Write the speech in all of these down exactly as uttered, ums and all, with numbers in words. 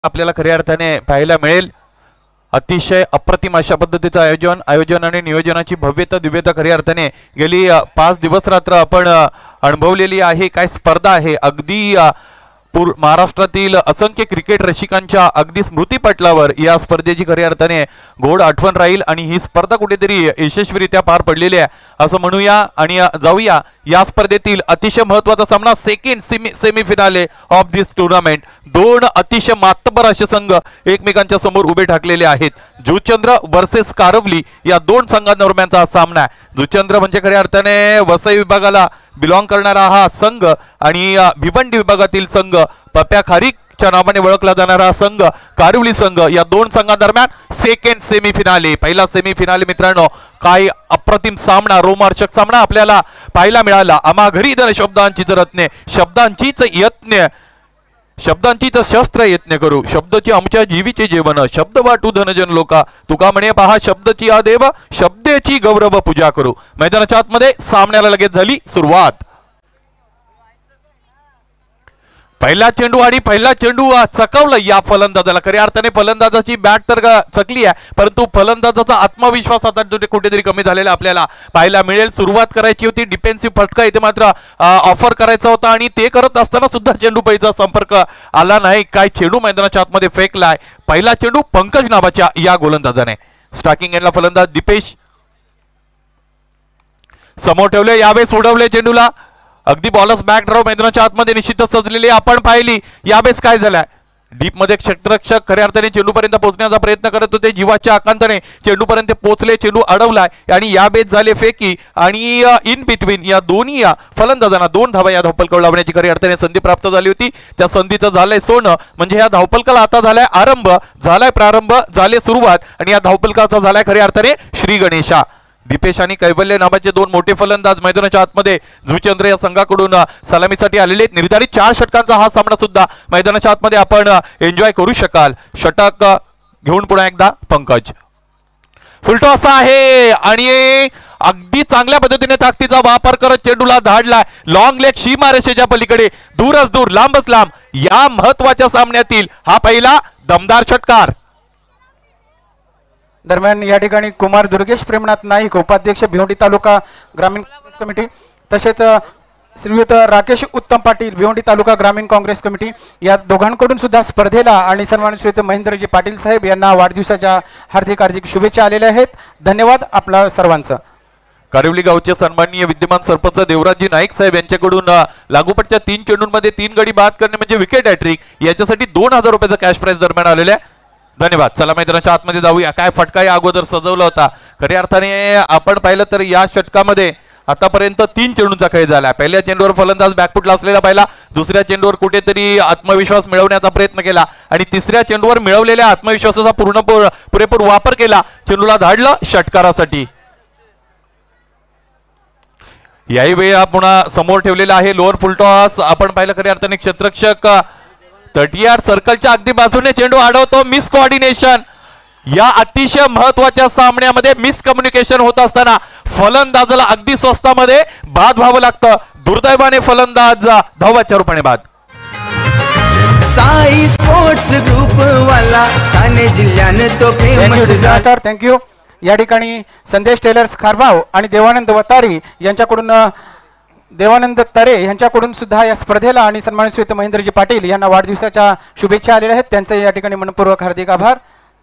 आपल्याला खऱ्या अर्थाने पाहायला मिळेल। अतिशय अप्रतिम अशा पद्धतीचं आयोजन आयोजन आणि नियोजनाची भव्यता दिव्यता खऱ्या अर्थाने गेली पाच दिवस रात्र आपण अनुभवलेली आहे। काय स्पर्धा आहे, अगदी पूर महाराष्ट्रातील असंख्य क्रिकेट रसिकांच्या अगदी स्मृतीपटलावर या स्पर्धेची खऱ्या अर्थाने गोड आठवण राहील आणि ही स्पर्धा कुठेतरी यशस्वीरित्या पार पडलेली आहे असं म्हणूया। आणि जाऊया या स्पर्धेतील अतिशय महत्त्वाचा सामना, second semi semifinale of this tournament. दोन अतिशय मातबर असे संघ एकमेकांच्या समोर उभे ठाकलेले आहेत। जुचंद्र वर्सेस कारवली या दोन संघांदरम्यानचा हा सामना आहे। जुचंद्र म्हणजे खऱ्या अर्थाने वसई विभागाला बिलॉंग करणारा हा संघ आणि भिवंडी विभागातील संघ पप्या खारीक च्या नावाने ओळखला जाणारा संघ कारवली संघ। या दोन संघांदरम्यान सेकंड सेमीफिनाले, पहिला सेमीफिनाले मित्रांनो काय अप्रतिम सामना, रोमांचक सामना आपल्याला पाहायला मिळाला। आम्हा घरी धन शब्दांची रत्ने, शब्दांचीच यत्न शब्दांचीच शस्त्र यत्न करू, शब्दची आमच्या जीवीचे जेवण, शब्द वाटू धनजन लोका, तुका म्हणे पहा शब्दची आ देव, शब्देची गौरव पूजा करू। मैदानाच्या आतमध्ये सामन्याला लगेच झाली सुरुवात। पहिला चेंडू आणि पहिला चेंडू चकवला या फलंदाजाला। खऱ्या अर्थाने फलंदाजाची बॅट तर चकली आहे, परंतु फलंदाजाचा आत्मविश्वास आता कुठेतरी कमी झालेला आपल्याला पाहायला मिळेल। सुरुवात करायची होती, डिफेन्सिव्ह फटका इथे मात्र ऑफर करायचा होता आणि ते करत असताना सुद्धा चेंडू पैचा संपर्क आला नाही। काय चेंडू मैदानाच्या आतमध्ये फेकलाय। पहिला चेंडू पंकज नावाच्या या गोलंदाजाने, स्टार्टिंग एंडला फलंदाज दीपेश समोर ठेवले, यावेळेस उडवले चेंडूला, अगदी बॉलर्स बॅक ड्रॉ मैदानाच्या आतमध्ये निश्चितच सजलेली आपण पाहिली। यावेळेस काय झालंय, डीप मध्ये क्षेत्ररक्षक खऱ्या अर्थाने चेंडू पर्यंत पोहोचण्याचा प्रयत्न करत होते, जीवाच्या आकांताने चेंडू पर्यंत पोहोचले, चेंडू अडवलाय आणि यावेळेस झाले फेकी आणि इन बिटवीन या दोन्ही फलंदाजांना दोन धावा या धावपलकावर लावण्याची खऱ्या अर्थाने संधी प्राप्त झाली होती। त्या संधीचं झालंय सोनं, म्हणजे या धावपलकाला आता झालाय आरंभ, झालाय प्रारंभ, झाले सुरुवात आणि या धावपलकाचा झालाय खऱ्या अर्थाने श्री गणेशा। दीपेश आणि कैवल्य नावाचे दोन मोठे फलंदाज मैदानाच्या आतमध्ये जुचंद्र या संघाकडून सलामीसाठी आलेले आहेत। निर्धारित चार षटकांचा हा सामना सुद्धा मैदानाच्या आतमध्ये आपण एन्जॉय करू शकाल। षटक घेऊन पुन्हा एकदा पंकज, फुलटॉस आहे आणि अगदी चांगल्या पद्धतीने ताकदीचा वापर करत चेंडूला धाडलाय लॉंग लेग सीमारेषेच्या पलीकडे, दूरच दूर लांबच लांब। या महत्वाच्या सामन्यातील हा पहिला दमदार षटकार। दरम्यान या ठिकाणी कुमार दुर्गेश प्रेमनाथ नाईक, उपाध्यक्ष भिवंडी तालुका ग्रामीण काँग्रेस कमिटी, तसेच श्रीयुत राकेश उत्तम पाटील भिवंडी तालुका ग्रामीण काँग्रेस कमिटी या दोघांकडून सुद्धा स्पर्धेला आणि सन्मानित श्रीयुत महेंद्रजी पाटील साहेब यांना वाढदिवसाच्या हार्दिक हार्दिक शुभेच्छा आलेल्या आहेत। धन्यवाद आपला सर्वांचं। कारवली गावचे सन्माननीय विद्यमान सरपंच देवराजजी नाईक साहेब यांच्याकडून लागोपाठच्या तीन चेंडूंमध्ये तीन गडी बाद करणे म्हणजे विकेट हॅट्रिक, याच्यासाठी दोन हजार रुपयाचा कॅश प्राइज दरम्यान आलेल्या। धन्यवाद। चला मैदानाच्या आतमध्ये जाऊया। काय फटका या अगोदर सजवला होता, खऱ्या अर्थाने आपण पाहिलं तर या षटकामध्ये आतापर्यंत तीन चेंडूंचा खेळ झाला। पहिल्या चेंडूवर फलंदाज बॅकफुटला असलेला पाहिला, दुसऱ्या चेंडूवर कुठेतरी आत्मविश्वास मिळवण्याचा प्रयत्न केला आणि तिसऱ्या चेंडूवर मिळवलेल्या आत्मविश्वासाचा पूर्ण पुरेपूर वापर केला, चेंडूला धाडलं षटकारासाठी। याही वेळी पुन्हा समोर ठेवलेला आहे लोअर फुलटॉस। आपण पाहिलं खऱ्या अर्थाने क्षेत्ररक्षक थर्टी यार्ड सर्कलच्या अगदी बाजूने चेंडू अडवतो, मिस कोऑर्डिनेशन। या अतिशय महत्वाच्या सामन्यामध्ये मिस कम्युनिकेशन होत असताना फलंदाजाला अगदी स्वस्तामध्ये बाद व्हावं लागतं। दुर्दैवाने फलंदाज धावाच्या रूपाने बाद। साई स्पोर्ट्स ग्रुप वाला ठाणे जिल्ह्याने तो फेमस झाला। थँक्यू। या ठिकाणी संदेश टेलर्स खारबाव आणि देवानंद वतारी यांच्याकडून देवानंद तरे यांच्याकडून सुद्धा या स्पर्धेला आणि सन्मानित श्रीयुत महेंद्रजी पाटील यांना वाढदिवसाच्या शुभेच्छा आलेल्या आहेत, त्यांचे या ठिकाणी मनपूर्वक हार्दिक आभार।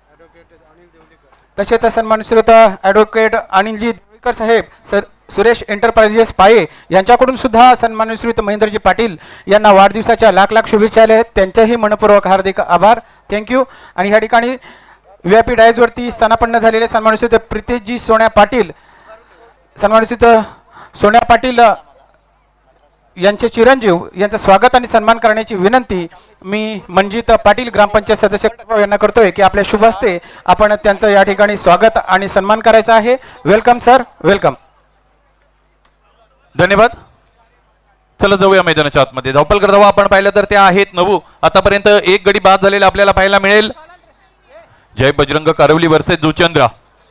तसेच सन्मानित श्रीयुत ॲडव्होकेट अनिलजी देवकर साहेब, सर सुरेश एंटरप्राइजेस पाये यांच्याकडून सुद्धा सन्मानित श्रीयुत महेंद्रजी पाटील यांना वाढदिवसाच्या लाख लाख शुभेच्छा आल्या आहेत, त्यांचेही मनपूर्वक हार्दिक आभार, थँक्यू। आणि या ठिकाणी व्ही आय पी डायजवरती स्थानापन्न झालेले सन्मानित श्रीयुत प्रितेशजी सोन्या पाटील, सन्मानित श्रीयुत सोन्या पाटील यांचे चिरंजीव यांचं स्वागत आणि सन्मान करण्याची विनंती मी मनजित पाटील ग्रामपंचायत सदस्य यांना करतोय की आपल्या शुभ हस्ते आपण त्यांचं या ठिकाणी स्वागत आणि सन्मान करायचा आहे। Welcome sir, welcome. धन्यवाद। चला जाऊया मैदानाच्या आतमध्ये। धावपलकर धावा आपण पाहिलं तर त्या आहेत नऊ, आतापर्यंत एक गडी बाद झालेला आपल्याला पाहायला मिळेल। जय बजरंग कारवली वर्सेस जुचंद्र।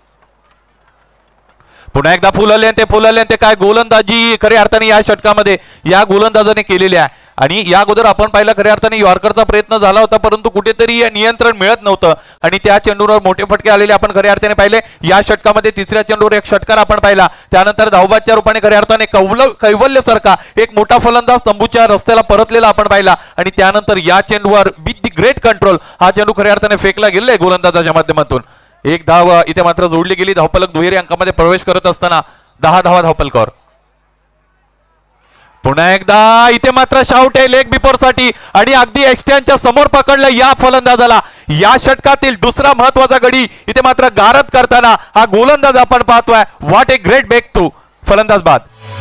पुन्हा एकदा फुलले ते फुलले ते काय गोलंदाजी खऱ्या अर्थाने या षटकामध्ये या गोलंदाजाने केलेली आहे। आणि या अगोदर आपण पाहिलं खऱ्या अर्थाने यॉर्करचा प्रयत्न झाला होता, परंतु कुठेतरी नियंत्रण मिळत नव्हतं आणि त्या चेंडूवर मोठे फटके आलेले आपण खऱ्या अर्थाने पाहिले. या षटकामध्ये तिसऱ्या चेंडूवर एक षटकार आपण पाहिला, त्यानंतर धावबादच्या रूपाने खऱ्या अर्थाने कौल कैवल्यसारखा एक मोठा फलंदाज तंबूच्या रस्त्याला परतलेला आपण पाहिला आणि त्यानंतर या चेंडूवर विथ दी ग्रेट कंट्रोल हा चेंडू खऱ्या अर्थाने फेकला गेलाय गोलंदाजाच्या माध्यमातून. एक धाव इथे मात्र जोडली गेली. धावफलक दुहेरी अंकामध्ये प्रवेश करत असताना दहा धावा धावफलकावर. पुन्हा एकदा इथे मात्र शाउट आहे लेग बिफोर साठी आणि अगदी एक्स्टॅनच्या समोर पकडलं या फलंदाजाला. या षटकातील दुसरा महत्वाचा गडी इथे मात्र गारद करताना हा गोलंदाज आपण पाहतोय. What a great breakthrough. फलंदाज बाद.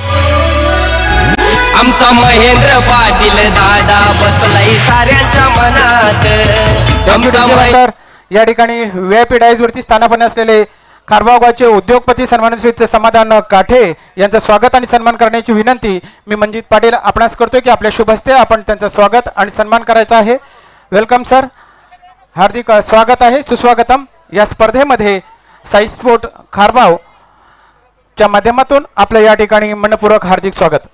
आमचा महेंद्र पाटील दादा बसलाय साऱ्यांच्या मनात. आमचा सर या ठिकाणी व्हीआयपी डायस वरती स्थानापन्न असलेले खारबाव गावचे उद्योगपती सन्मानित समाधान काठे यांचं स्वागत आणि सन्मान करण्याची विनंती मी मंजित पाटील आपणास करतोय की आपल्या शुभ हस्ते आपण त्यांचं स्वागत आणि सन्मान करायचा आहे. वेलकम सर, हार्दिक स्वागत आहे, सुस्वागतम. या स्पर्धेमध्ये साई स्पोर्ट खारबाव च्या माध्यमातून आपलं या ठिकाणी मनपूर्वक हार्दिक स्वागत.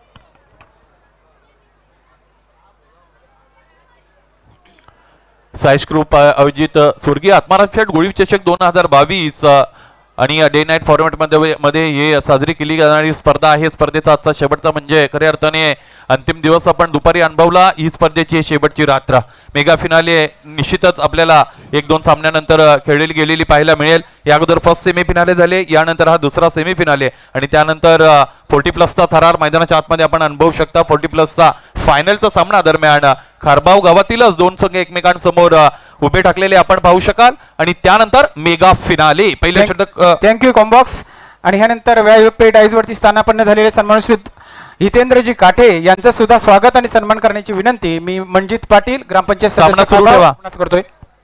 सायश ग्रुप आयोजित स्वर्गीय आत्माराम शेठ गोळी चषक दोन हजार बावीस आणि डे नाईट फॉर्मॅट मध्ये मध्ये हे साजरी केली जाणारी स्पर्धा आहे. स्पर्धेचा आजचा शेवटचा म्हणजे खऱ्या अर्थाने अंतिम दिवस आपण दुपारी अनुभवला. ही स्पर्धेची शेवटची रात्र. मेगा फिनाले निश्चितच आपल्याला एक दोन सामन्यानंतर खेळली गेलेली पाहायला मिळेल. या अगोदर फर्स्ट सेमीफिनाले झाले, यानंतर हा दुसरा सेमीफिनाले आणि त्यानंतर फोर्टी प्लसचा थरार मैदानाच्या आतमध्ये आपण अनुभवू शकता. फोर्टी प्लसचा फायनलचा सामना दरम्यान खारबाव गावातीलच दोन संघ एकमेकांसमोर उभे टाकलेले आपण पाहू शकाल आणि त्यानंतर मेगा फिनाले पहिले षटक. Thank you Combox. आणि ह्यानंतर व्हीआयपी डायस वरती स्थानापन्न झालेले सन्मानित हितेंद्रजी काठे यांचं सुद्धा स्वागत आणि सन्मान करण्याची विनंती मी मंजित पाटील ग्रामपंचायत सामना सुरू ठेवा करतोय.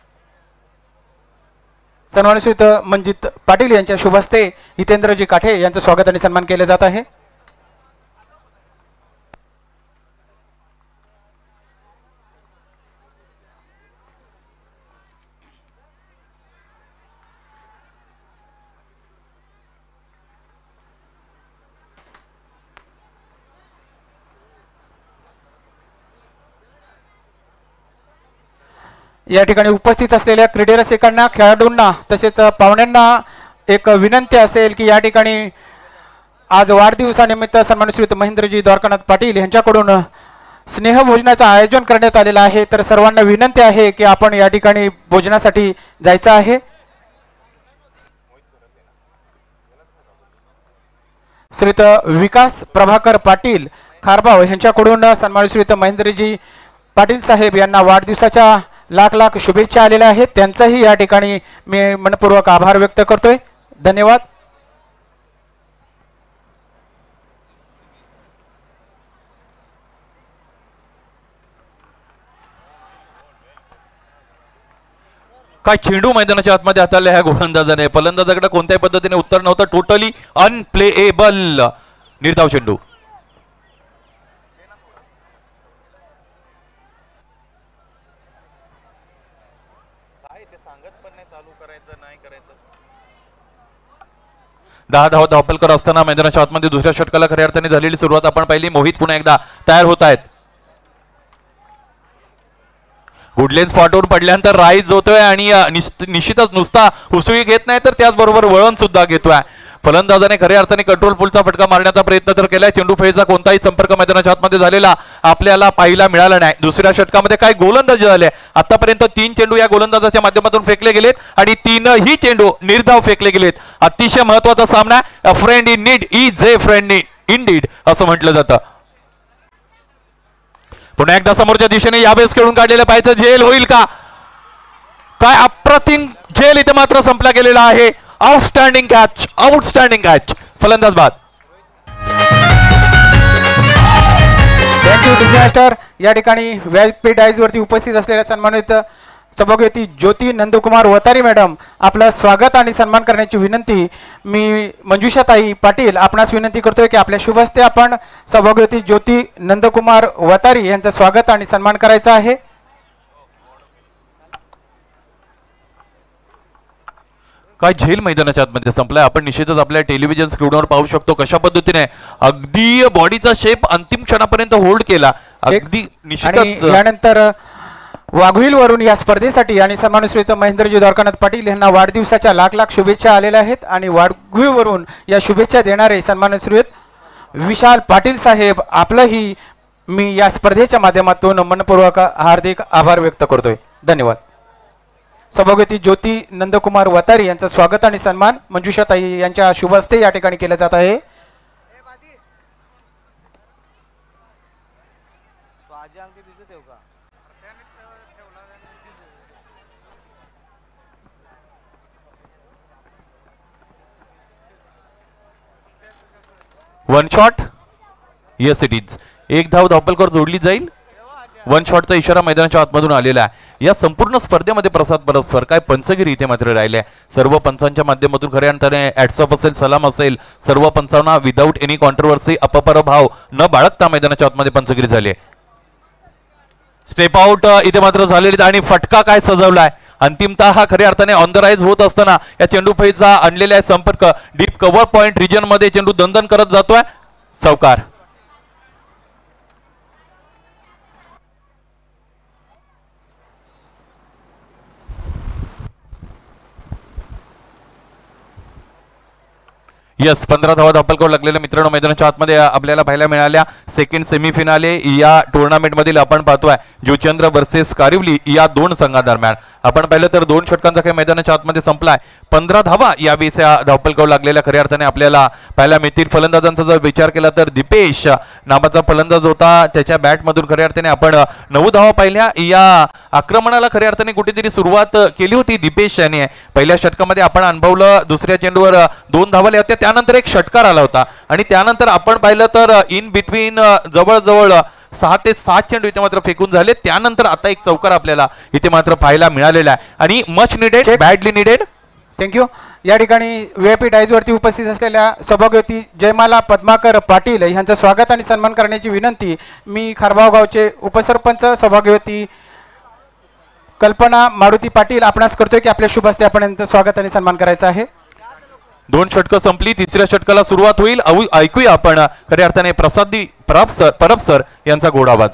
सन्मानित मंजित पाटील यांच्या शुभ हस्ते हितेंद्रजी काठे यांचं स्वागत आणि सन्मान केले जात आहे. या ठिकाणी उपस्थित असलेल्या क्रीडारसिकांना, खेळाडूंना तसेच पाहुण्यांना एक विनंती असेल की या ठिकाणी आज वाढदिवसानिमित्त सन्मानित श्री महेंद्रजी द्वारकानाथ पाटील यांच्याकडून स्नेहभोजनाचं आयोजन करण्यात आलेलं आहे. तर सर्वांना विनंती आहे की आपण या ठिकाणी भोजनासाठी जायचं आहे. श्रीत विकास प्रभाकर पाटील खारबाव यांच्याकडून सन्मानित श्री महेंद्रजी पाटील साहेब यांना वाढदिवसाच्या लाख लाख शुभेच्छा आलेल्या आहेत. त्यांचाही या ठिकाणी मी मनपूर्वक आभार व्यक्त करतोय. धन्यवाद. काय चेंडू मैदानाच्या आतमध्ये हाताळल्या ह्या गोलंदाजाने. फलंदाजाकडे कोणत्याही पद्धतीने उत्तर नव्हतं. टोटली अनप्लेएबल निर्धाव चेंडू. दहा धावा धावफलकर असताना मैदानाच्या आतमध्ये दुसऱ्या षटकाला खऱ्या अर्थाने झालेली सुरुवात आपण पाहिली. मोहित पुन्हा एकदा तयार होत आहेत. गुडलेन स्पॉटवर पडल्यानंतर राईज होतोय आणि निश्चितच नुसता उसळी घेत नाही तर त्याचबरोबर वळण सुद्धा घेतोय. फलंदाजाने खऱ्या अर्थाने कंट्रोल फुलचा फटका मारण्याचा प्रयत्न तर केलाय. चेंडू फळीचा कोणताही संपर्क मैदानाच्या आतमध्ये झालेला आपल्याला पाहायला मिळाला नाही. दुसऱ्या षटकामध्ये काय गोलंदाजी झाले. आतापर्यंत तीन चेंडू या गोलंदाजाच्या माध्यमातून फेकले गेलेत आणि तीनही चेंडू निर्धाव फेकले गेलेत. अतिशय महत्वाचा सामना. A friend in need is a friend indeed असं म्हटलं जातं. पुन्हा एकदा समोरच्या दिशेने यावेळेस खेळून काढलेलं पाहिजे. झेल होईल का? काय अप्रतिम झेल इथे मात्र संपला गेलेला आहे. Outstanding catch, outstanding catch. फलंदाज बाद. Thank you disaster. या ठिकाणी व्हीआयपी डायस वरती उपस्थित असलेल्या सन्मानित सभागृहती ज्योती नंदकुमार वतारी मॅडम आपलं स्वागत आणि सन्मान करण्याची विनंती मी मंजुषाताई पाटील आपणास विनंती करतोय की आपल्या शुभ हस्ते आपण सभागृहती ज्योती नंदकुमार वतारी यांचं स्वागत आणि सन्मान करायचा आहे. काय झेल मैदानाच्या आतमध्ये संपलाय. आपण निश्चितच आपल्या टेलिव्हिजन स्क्रीनवर पाहू शकतो कशा पद्धतीने अगदी बॉडीचा शेप अंतिम क्षणापर्यंत होल्ड केला अगदी आणि निश्चितच यानंतर वाघवील वरून या स्पर्धेसाठी आणि सन्मानश्रीत महेंद्रजी द्वारकानाथ पाटील यांना वाढदिवसाच्या लाख लाख शुभेच्छा आलेल्या आहेत आणि वाघवील वरून या शुभेच्छा देणारे सन्मानश्रीत विशाल पाटील साहेब आपलंही मी या स्पर्धेच्या माध्यमातून मनपूर्वक हार्दिक आभार व्यक्त करतोय. धन्यवाद. सभागती ज्योती नंदकुमार वतारी यांचं स्वागत आणि सन्मान मंजुषाताई यांच्या शुभ हस्ते या ठिकाणी केलं जात आहे. One shot, yes it is. एक धाव धावपलकर जोडली जाईल. वन शॉटचा इशारा मैदानाच्या आतमधून आलेला आहे. या संपूर्ण स्पर्धेमध्ये प्रसाद परस्पर काय पंचगिरी इथे मात्र राहिले. सर्व पंचांच्या माध्यमातून खऱ्या अर्थाने ॲट्सअप असेल, सलाम असेल, सर्व पंचांना विदाऊट एनी कॉन्ट्रोवर्सी अपपर भाव न बाळगता मैदानाच्या आतमध्ये पंचगिरी झाली. स्टेप आउट इथे मात्र झालेली आणि फटका काय सजवलाय. अंतिमतः हा खऱ्या अर्थाने ऑन द राईज होत असताना या चेंडू फैचा आणलेला आहे संपर्क. डीप कव्हर पॉइंट रिजन मध्ये चेंडू दंदन करत जातोय. चौकार. यस पंधरा धावा धावपलकर लागलेल्या मित्रांनो मैदानाच्या आतमध्ये आपल्याला पाहायला मिळाल्या. सेकंड सेमीफिनाले या टुर्नामेंट मधील आपण पाहतोय जुचंद्र वर्सेस कारिवली या दोन संघादरम्यान. आपण पाहिलं तर दोन षटकांचा काही मैदानाच्या आतमध्ये संपलाय. पंधरा धावा या वेळेस या धावपलकर लागलेल्या खऱ्या अर्थाने आपल्याला पाहायला मिळतील. फलंदाजांचा जर विचार केला तर दीपेश नावाचा फलंदाज होता, त्याच्या बॅटमधून खऱ्या अर्थाने आपण नऊ धावा पाहिल्या. या आक्रमणाला खऱ्या अर्थाने कुठेतरी सुरुवात केली होती दीपेश याने. पहिल्या षटकामध्ये आपण अनुभवलं दुसऱ्या चेंडूवर दोन धावा होत्या, त्यानंतर एक षटकार आला होता आणि त्यानंतर आपण पाहिलं तर इन बिटवीन जवळजवळ सहा ते सात चेंडू इथे मात्र फेकून झाले. त्यानंतर आता एक चौकार आपल्याला इथे मात्र पाहायला मिळालेला आहे आणि much needed, badly needed. Thank you. या ठिकाणी व्हीआयपी डायजवरती उपस्थित असलेल्या सभागती जयमाला पद्माकर पाटील यांचं स्वागत आणि सन्मान करण्याची विनंती मी खारबाव गावचे उपसरपंच सभागती कल्पना मारुती पाटील आपणास करतोय की आपल्या शुभ हस्ते आपण यांचं स्वागत आणि सन्मान करायचा आहे. दोन षटकं संपली, तिसऱ्या षटकाला सुरुवात होईल. ऐकूया आपण खऱ्या अर्थाने प्रसादी परब सर परब सर यांचा गोड आवाज.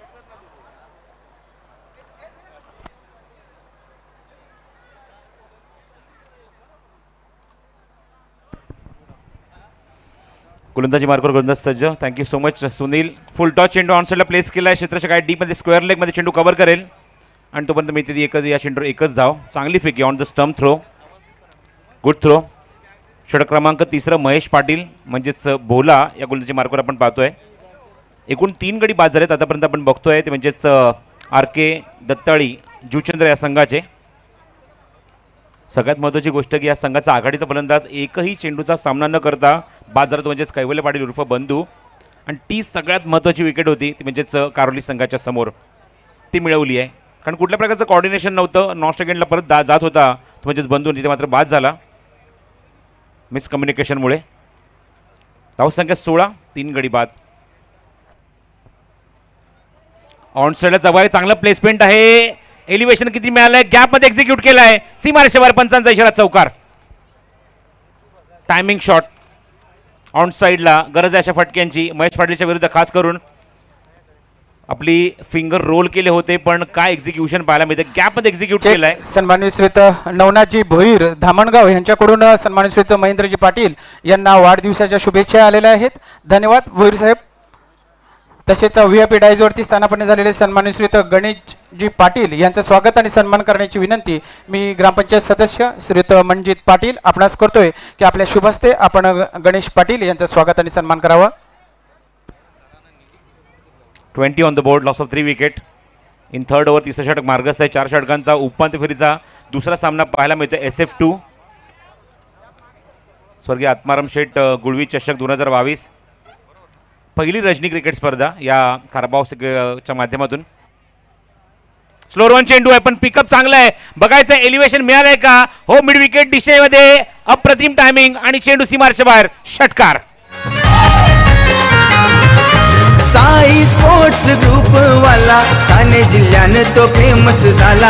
गोलंदाजी मार्कवर गोलंदाज सज्ज. Thank you so much Sunil. Full toss चेंडू ऑन साईडला प्लेस केला आहे. क्षेत्राच्या काय डीप मध्ये स्क्वेअर लेग मध्ये चेंडू कव्हर करेल आणि तोपर्यंत मी तिथे एकच या चेंडूवर एकच धाव. चांगली फेकी on the stump throw, good throw. षटक क्रमांक तिसरं महेश पाटील म्हणजेच भोला या गोलंदाजी मार्कवर आपण पाहतोय. एकूण तीन गडी बाद झालेत आतापर्यंत आपण बघतोय ते म्हणजेच आर के दत्ताळी जुचंद्र या संघाचे. सगळ्यात महत्त्वाची गोष्ट की या संघाचा आघाडीचा फलंदाज एकही चेंडूचा सामना न करता बाद झाला तो म्हणजेच कैवल्य पाटील उर्फ बंधू. आणि ती सगळ्यात महत्त्वाची विकेट होती ती म्हणजेच कारोली संघाच्या समोर ती मिळवली आहे. कारण कुठल्या प्रकारचं कॉर्डिनेशन नव्हतं. नॉन सेकंडला परत दा जात होता तो म्हणजेच बंधू, तिथे मात्र बाद झाला मिसकम्युनिकेशनमुळे. धावसंख्या सोळा, तीन गडी बाद. ऑन साईडला जवळ चांगलं प्लेसमेंट आहे. एलिव्हेशन किती मिळालंय, गॅपमध्ये एक्झिक्यूट केलाय. सीमारेषेवर पंचांचा इशारा, चौकार. टायमिंग शॉट ऑन साईडला. गरज आहे अशा फटक्यांची. महेश पाटीलच्या विरुद्ध खास करून आपली फिंगर रोल केले होते पण काय एक्झिक्युशन पाहायला मिळते. गॅपमध्ये एक्झिक्यूट केलाय. सन्मानविश्रित नवनाथजी भोईर धामणगाव यांच्याकडून सन्मानविश्रित महेंद्रजी पाटील यांना वाढदिवसाच्या शुभेच्छा आलेल्या आहेत. धन्यवाद भोईर साहेब. तसेच व्हीआयपी डायजवरती स्थानापन्न झालेले सन्मानविश्रित गणेशजी पाटील यांचं स्वागत आणि सन्मान करण्याची विनंती मी ग्रामपंचायत सदस्य श्रीयुत मनजित पाटील आपणास करतोय की आपल्या शुभ हस्ते आपण गणेश पाटील यांचं स्वागत आणि सन्मान करावा. Twenty on the board, loss of three wicket in third over. तिसरा षटक मार्गस्थ आहे. चार षटकांचा उपांत्य फेरीचा दुसरा सामना पाहायला मिळतो. एस एफ टू स्वर्गीय आत्माराम शेठ गुळवी चषक दोन हजार बावीस पहिली रजनी क्रिकेट स्पर्धा या खारबावच्या माध्यमातून. स्लोअर वन चेंडू आहे पण पिकअप चांगला आहे. बघायचं एलिव्हेशन मिळालंय का. हो, मिड विकेट दिशेमध्ये अप्रतिम टायमिंग आणि चेंडू सीमारेषेच्या बाहेर. षटकार. साई स्पोर्ट्स ग्रुप वाला ठाणे जिल्ह्याने तो फेमस झाला.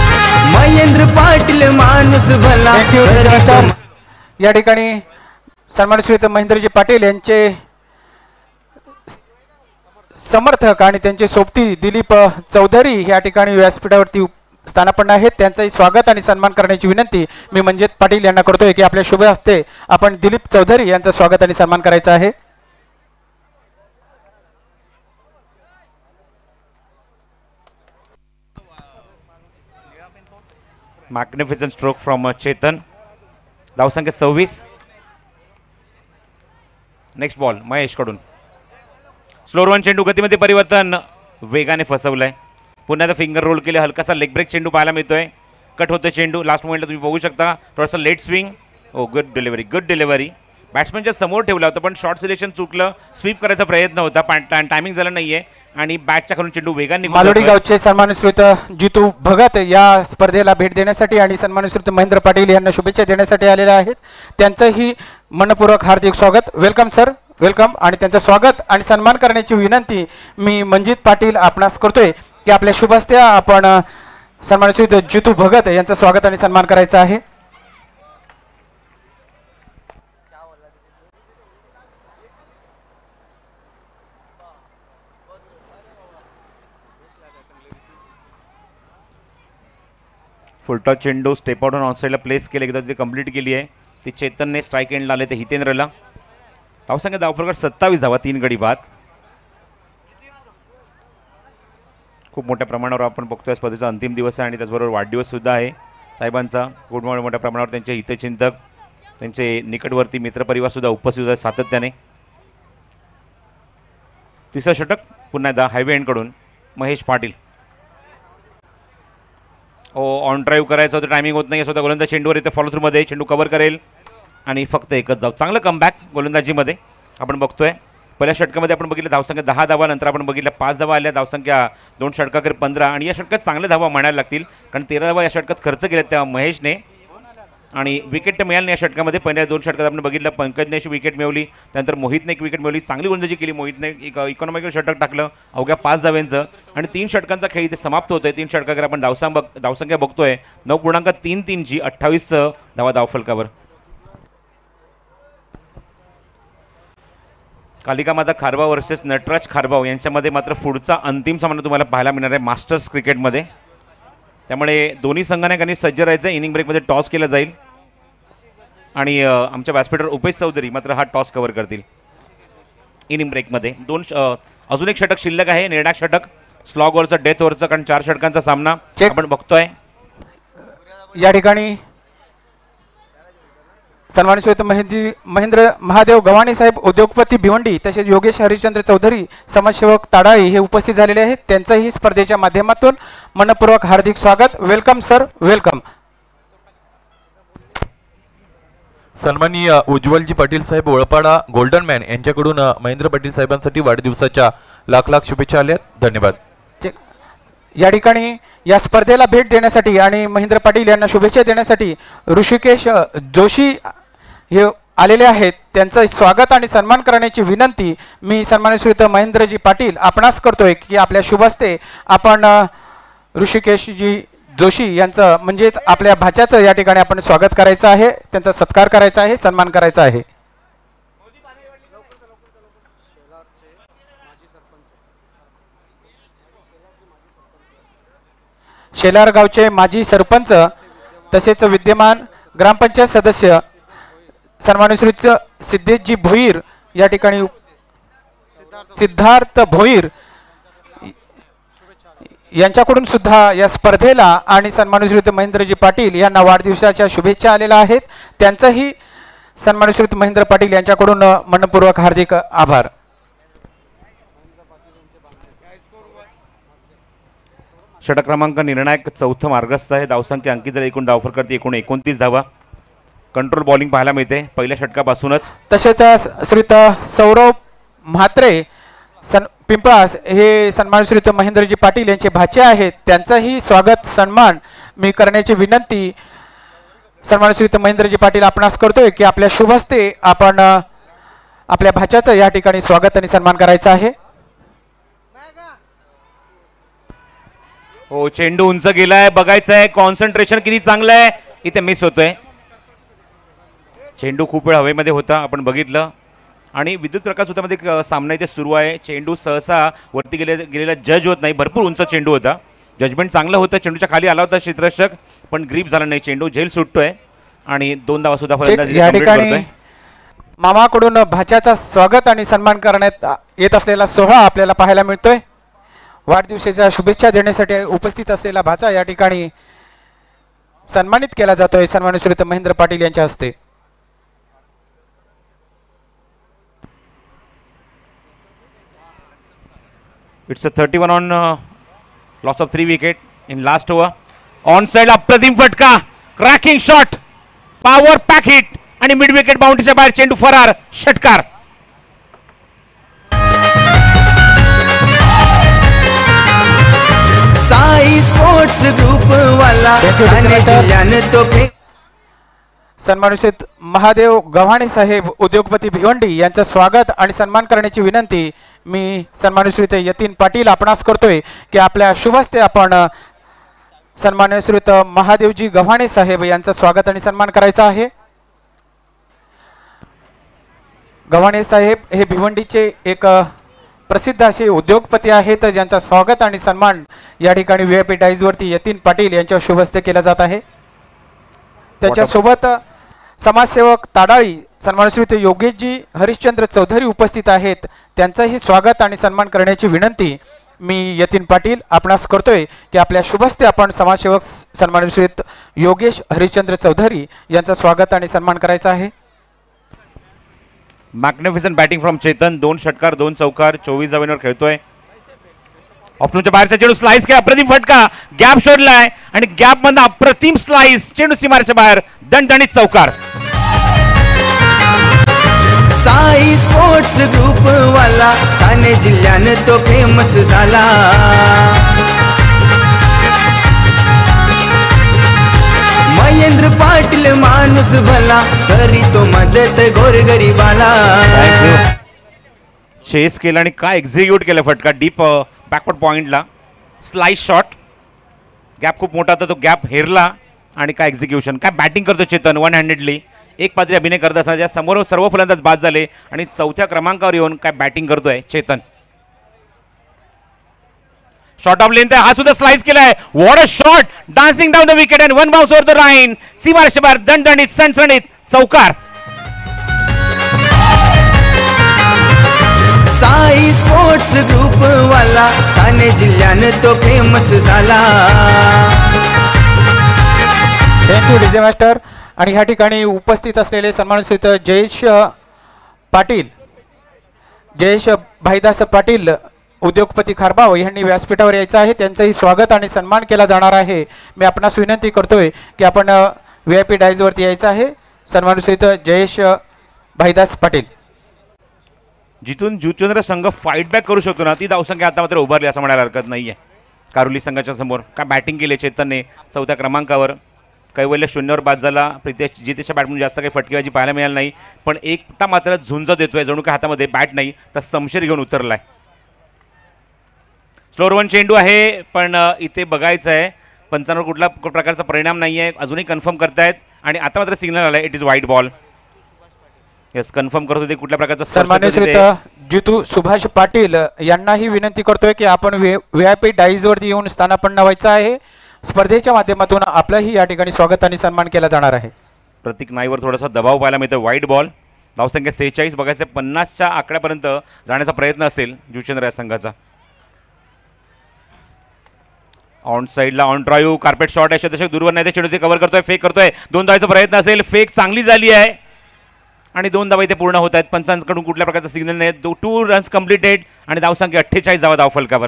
महेंद्र पाटील माणूस भला. या ठिकाणी सन्मानित श्रीयुत महेंद्रजी पाटील यांचे समर्थक आणि त्यांचे सोबती दिलीप चौधरी या ठिकाणी व्यासपीठावरती स्थानापन्न आहेत. त्यांचंही स्वागत आणि सन्मान करण्याची विनंती मी मंजित पाटील यांना करतोय की आपल्या शुभ हस्ते आपण दिलीप चौधरी यांचं स्वागत आणि सन्मान करायचा आहे. Magnificent stroke from Chetan. धावसंख्या सव्वीस. नेक्स्ट बॉल महेश कडून. स्लोअर वन चेंडू गतीमध्ये परिवर्तन वेगाने फसवलंय. पुन्हा एकदा फिंगर रोल केले. हलकासा लेग ब्रेक चेंडू पाहायला मिळतोय. कट होतोय चेंडू. लास्ट मोमेंटला तुम्ही बघू शकता थोडंसं late swing. Oh good delivery good delivery. बॅट्समॅनच्या समोर ठेवला होता पण शॉर्ट सिलेक्शन चुकलं. स्वीप करायचा प्रयत्न होता पण टायमिंग झाला नाहीये आणि बॅटच्या खालून चेंडू वेगाने निघून मालोडी जातोय. गावचे सन्मानित श्रीयुत जितू भगत या स्पर्धेला भेट देण्यासाठी आणि सन्मानित श्रीयुत महेंद्र पाटील यांना शुभेच्छा देण्यासाठी आलेले आहेत. त्यांचंही मनपूर्वक हार्दिक स्वागत. Welcome sir welcome. आणि त्यांचं स्वागत आणि सन्मान करण्याची विनंती मी मंजित पाटील आपणास करतोय की आपल्या शुभ हस्ते आपण सन्मानित श्रीयुत जितू भगत यांचं स्वागत आणि सन्मान करायचा आहे. फुलटॉस चेंडू स्टेप आउट ऑन साईडला प्लेस केले. एकदा ती कंप्लीट केली आहे ती चेतनने. स्ट्राईक एंडला आले ते हितेंद्रला. धावसंख्या धावफरक सत्तावीस धावा तीन गडी बाद. खूप मोठ्या प्रमाणावर आपण बघतोय स्पर्धेचा अंतिम दिवस आहे आणि त्याचबरोबर वाढदिवस सुद्धा आहे साहेबांचा. खूप मोठ्या प्रमाणावर त्यांचे हितचिंतक त्यांचे निकटवर्ती मित्रपरिवार सुद्धा उपस्थित आहेत सातत्याने. तिसरं षटक पुन्हा एकदा हायवे एंडकडून Mahesh Patil. Oh on drive करायचं होतं टायमिंग होत नाही. स्वतः गोलंदाज चेंडूवर येते फॉलो थ्रूमध्ये. चेंडू कव्हर करेल आणि फक्त एकच जाऊ. चांगलं कमबॅक गोलंदाजीमध्ये आपण बघतोय. पहिल्या षटकामध्ये आपण बघितलं धावसंख्या दहा धावा. नंतर आपण बघितलं पाच धावा आल्या. धावसंख्या दोन षटकाकडे पंधरा आणि या षटकात चांगल्या धावा म्हणायला लागतील कारण तेरा धावा या षटकात खर्च केल्या त्या महेशने आणि विकेट तर मिळाली नाही या षटकामध्ये. पहिल्या दोन षटकात आपण बघितलं पंकजने अशी विकेट मिळवली. त्यानंतर मोहितने एक विकेट मिळवली. चांगली गोलंदाजी केली मोहितने. एक इकॉनॉमिकल षटक टाकलं अवघ्या पाच धाव्यांचं आणि तीन षटकांचा खेळ इथे समाप्त होतोय. तीन षटकाकडे आपण धावसां बघ धावसंख्या बघतोय नऊ पूर्णांक तीन तीनची अठ्ठावीस धावा धावफलकावर. कालिका माता खारबाव वर्सेस नटराज खारबाव यांच्यामध्ये मात्र पुढचा अंतिम सामना तुम्हाला पाहायला मिळणार आहे मास्टर्स क्रिकेटमध्ये. त्यामुळे दोन्ही संघाने सज्ज राहायचं. इनिंग ब्रेकमध्ये टॉस केला जाईल आणि आमच्या व्यासपीठावर उपेश चौधरी मात्र हा टॉस कव्हर करतील इनिंग ब्रेकमध्ये. दोन अजून एक षटक शिल्लक आहे. निर्णायक षटक स्लॉग ओव्हरचं डेथ ओव्हरचं कारण चार षटकांचा सामना आपण बघतोय. या ठिकाणी सन्मानित श्रीयुत महेंद्र महेंद्र महादेव गव्हाणे साहेब उद्योगपती भिवंडी तसेच योगेश हरिश्चंद्र चौधरी समाजसेवक ताडाळी हे उपस्थित झालेले आहेत. त्यांचंही स्पर्धेच्या माध्यमातून मनपूर्वक हार्दिक स्वागत. Welcome sir welcome. सन्माननीय उज्ज्वलजी पाटील साहेब ओळपाडा गोल्डन मॅन यांच्याकडून महेंद्र पाटील साहेबांसाठी वाढदिवसाच्या लाख लाख शुभेच्छा आल्या. धन्यवाद. या ठिकाणी या स्पर्धेला भेट देण्यासाठी आणि महेंद्र पाटील यांना शुभेच्छा देण्यासाठी ऋषिकेश जोशी हे आलेले आहेत. त्यांचं स्वागत आणि सन्मान करण्याची विनंती मी सन्मानित श्रीयुत महेंद्रजी पाटील आपणास करतोय की आपल्या शुभ हस्ते आपण ऋषिकेशजी जोशी यांचं म्हणजेच आपल्या भाच्याचं या ठिकाणी आपण स्वागत करायचं आहे. त्यांचा सत्कार करायचा आहे. सन्मान करायचा आहे. शेलार गावचे माजी सरपंच तसेच विद्यमान ग्रामपंचायत सदस्य सन्मानित श्रीयुत सिद्धेशजी भोईर या ठिकाणी सिद्धार्थ भोईर यांच्याकडून सुद्धा या स्पर्धेला आणि सन्मानित श्रीयुत महेंद्रजी पाटील यांना वाढदिवसाच्या शुभेच्छा आलेल्या आहेत. त्यांचंही सन्मानित श्रीयुत महेंद्र पाटील यांच्याकडून मनपूर्वक हार्दिक आभार. षटक क्रमांक निर्णायक चौथं मार्गस्थ आहे. धावसंख्या अंकित झाली एकूण धावफरक करते एकूण एकोणतीस धावा. कंट्रोल बॉलिंग पाहायला मिळते पहिल्या षटकापासूनच. तसेच श्रीयुत सौरभ म्हात्रे सन पिंपळास हे सन्मानित श्रीयुत महेंद्रजी पाटील यांचे भाचे आहेत. त्यांचंही स्वागत सन्मान मी करण्याची विनंती सन्मानित श्रीयुत महेंद्रजी पाटील आपणास करतोय की आपल्या शुभ हस्ते आपण आपल्या भाच्याचं या ठिकाणी स्वागत आणि सन्मान करायचा आहे. हो चेंडू उंच गेलाय. बघायचं आहे कॉन्सन्ट्रेशन किती चांगलं आहे. इथे मिस होतोय. चेंडू खूप वेळ हवेमध्ये होता, आपण बघितलं. आणि विद्युत प्रकाश होतामध्ये एक सामना इथे सुरू आहे. चेंडू सहसा वरती गेले गेलेला जज होत नाही, भरपूर उंच चेंडू होता. जजमेंट चांगलं होतं, चेंडूच्या खाली आला होता क्षेत्ररक्षक, पण ग्रीप झाला नाही. चेंडू झेल सुटतोय आणि दोन धावा सुद्धा फलंदाजी या complete ठिकाणी करतोय. मामाकडून भाच्याचा स्वागत आणि सन्मान करण्यात येत असलेला सोहळा आपल्याला पाहायला मिळतोय. वाढदिवसाच्या शुभेच्छा देण्यासाठी उपस्थित असलेला भाचा या ठिकाणी सन्मानित केला जातोय सन्माननीय श्रीयुत महेंद्र पाटील यांच्या हस्ते. It's a thirty one on loss of three wicket in last over. On side अप्रतिम फटका, cracking shot, power pack hit आणि मिड विकेट बाउंड्रीच्या बाहेर चेंडू फरार, षटकार. साई स्पोर्ट्स ग्रुप वाला ठाणे जिल्ह्यानं तो फे सन्मानित महादेव गव्हाणे साहेब उद्योगपती भिवंडी यांचं स्वागत आणि सन्मान करण्याची विनंती मी सन्मानित श्रीयुत यतीन पाटील आपणास करतोय की आपल्या शुभ हस्ते आपण सन्मान्य श्रीयुत महादेवजी गव्हाणे साहेब यांचं स्वागत आणि सन्मान करायचा आहे. गव्हाणे साहेब हे भिवंडीचे एक प्रसिद्ध असे उद्योगपती आहेत ज्यांचा स्वागत आणि सन्मान या ठिकाणी व्ही आय पी डाईजवरती यतीन पाटील यांच्या शुभ हस्ते केला जात आहे. त्याच्यासोबत समाजसेवक ताडाळी सन्माननीय श्रीयुत योगेशजी हरिश्चंद्र चौधरी उपस्थित आहेत, त्यांचंही स्वागत आणि सन्मान करण्याची विनंती मी यतीन पाटील आपणास करतोय की आपल्या शुभ हस्ते आपण समाजसेवक सन्माननीय श्रीयुत योगेश हरिश्चंद्र चौधरी यांचं स्वागत आणि सन्मान करायचा आहे. मॅग्निफिसंट बॅटिंग फ्रॉम चेतन, दोन षटकार दोन चौकार, चोवीस धावांवर खेळतोय. ऑफनच्या बाहेरचा चेंडू स्लाइस केला, अप्रतिम फटका, गॅप शोधलाय आणि गॅप मधून अप्रतिम स्लाइस, चेंडू सीमारेच्या बाहेर, दणदणीत चौकार. साई स्पोर्ट्स ग्रुप वाला ठाणे जिल्ह्यानं तो फेमस झाला. महेंद्र पाटील माणूस भला, करी तो मदत गोरगरीबाला. चेस केला आणि काय एक्झिक्यूट केलं फटका, डीप बॅकवर्ड पॉइंटला, स्लाइस शॉट, गॅप खूप मोठा होता, तो गॅप हेरला आणि काय एक्झिक्युशन, काय बॅटिंग करतो चेतन वन हँडेडली. एक पात्री अभिनय करत असताना ज्या समोर सर्व फलंदाज बाद झाले आणि चौथ्या क्रमांकावर येऊन काय बॅटिंग करतोय चेतन. शॉट ऑफ लेंथ आहे, हा सुद्धा स्लाइस केलाय, what a shot, dancing down the wicket and one bounce over the line, सीमारेच्या बाहेर, दणदणीत सणसणीत चौकार. साई स्पोर्ट्स ग्रुप वाला ठाणे जिल्ह्यानं तो फेमस झाला. Thank you DJ master. आणि ह्या ठिकाणी उपस्थित असलेले सन्मानित जयेश पाटील, जयेश भाईदास पाटील उद्योगपती खारबाव यांनी व्यासपीठावर यायचं आहे, त्यांचंही स्वागत आणि सन्मान केला जाणार आहे. मी आपणास विनंती करतोय की आपण व्ही आय पी डायजवरती यायचं आहे. सन्मानित जयेश भाईदास पाटील. जिथून जुचंद्र संघ फाईट बॅक करू शकतो ना, ती धावसंख्या आता मात्र उभारली असं म्हणायला हरकत नाहीये. कारुली संघाच्या समोर काय बॅटिंग केली चेतनने चौथ्या क्रमांकावर. कैवल्य शून्यावर बाद झाला, प्रितेश जितेशच्या बॅटमधून जास्त काही फटकेबाजी पाहायला मिळाली नाही, पण एकटा मात्र झुंज देतोय, जणू काय हातामध्ये बॅट नाही तर समशेर घेऊन उतरलाय. स्लोअर वन चेंडू आहे, पण इथे बघायचं आहे पंचांवर कुठला प्रकारचा परिणाम नाही आहे, अजूनही कन्फर्म करतायत आणि आता मात्र सिग्नल आलाय, it is white ball. Yes, confirm करत होते कुठल्या प्रकारचा. सन्मान्य श्रीयुत जितू सुभाष पाटील यांनाही विनंती करतोय की आपण व्ही आय पी डाईजवरती येऊन स्थानापन्न व्हायचं आहे. स्पर्धेच्या माध्यमातून आपलंही या ठिकाणी स्वागत आणि सन्मान केला जाणार आहे. प्रतीक नाईवर थोडासा दबाव पाहायला मिळतो. व्हाईट बॉल, धावसंख्या सेहेचाळीस, बघायचं पन्नासच्या आकड्यापर्यंत जाण्याचा प्रयत्न असेल जुचंद्र या संघाचा. ऑन साईडला ऑन ड्राईव्ह, कार्पेट शॉट आहे, दशक दूरवर नाही, ते चेंडू ते कव्हर करतोय, फेक करतोय, दोन धावाचा प्रयत्न असेल, फेक चांगली झाली आहे आणि दोन धावा इथे पूर्ण होत आहेत. पंचांकडून कुठल्या प्रकारचा सिग्नल नाही, दो टू रन्स कम्प्लिटेड आणि धावसंख्या अठ्ठेचाळीस धावा धावफलकावर.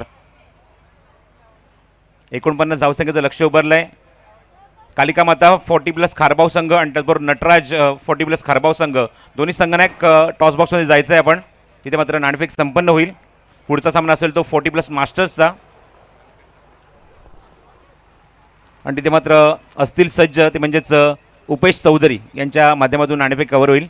एकोणपन्नास धावसंख्येचं लक्ष उभारलंय. कालिका माता फोर्टी प्लस खारबाव संघ आणि त्याचबरोबर नटराज फोर्टी प्लस खारबाव संघ, दोन्ही संघांना एक टॉस बॉक्समध्ये जायचं आहे आपण. तिथे मात्र नाणेफेक संपन्न होईल. पुढचा सामना असेल तो फोर्टी प्लस मास्टर्सचा आणि तिथे मात्र असतील सज्ज ते म्हणजेच उपेश चौधरी यांच्या माध्यमातून नाणेफेक कव्हर होईल.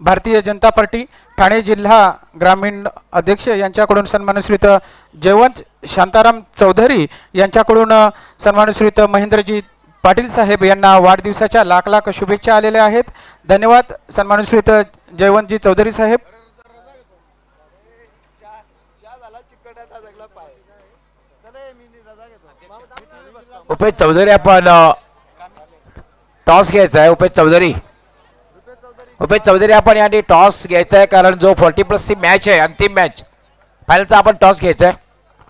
भारतीय जनता पार्टी ठाणे जिल्हा ग्रामीण अध्यक्ष यांच्याकडून सन्मानश्रीत जयवंत शांताराम चौधरी यांच्याकडून सन्मानश्रीत महेंद्रजी पाटील साहेब यांना वाढदिवसाच्या लाख लाख शुभेच्छा आलेल्या आहेत. धन्यवाद सन्मानश्रीत जयवंतजी चौधरी साहेब. उपेश चौधरी आपण टॉस घ्यायचा आहे. उपेश चौधरी उपेश चौधरी आपण याने टॉस घ्यायचा आहे कारण जो फोर्टी प्लस ची मॅच आहे अंतिम मॅच फायनलचा आपण टॉस घ्यायचा आहे.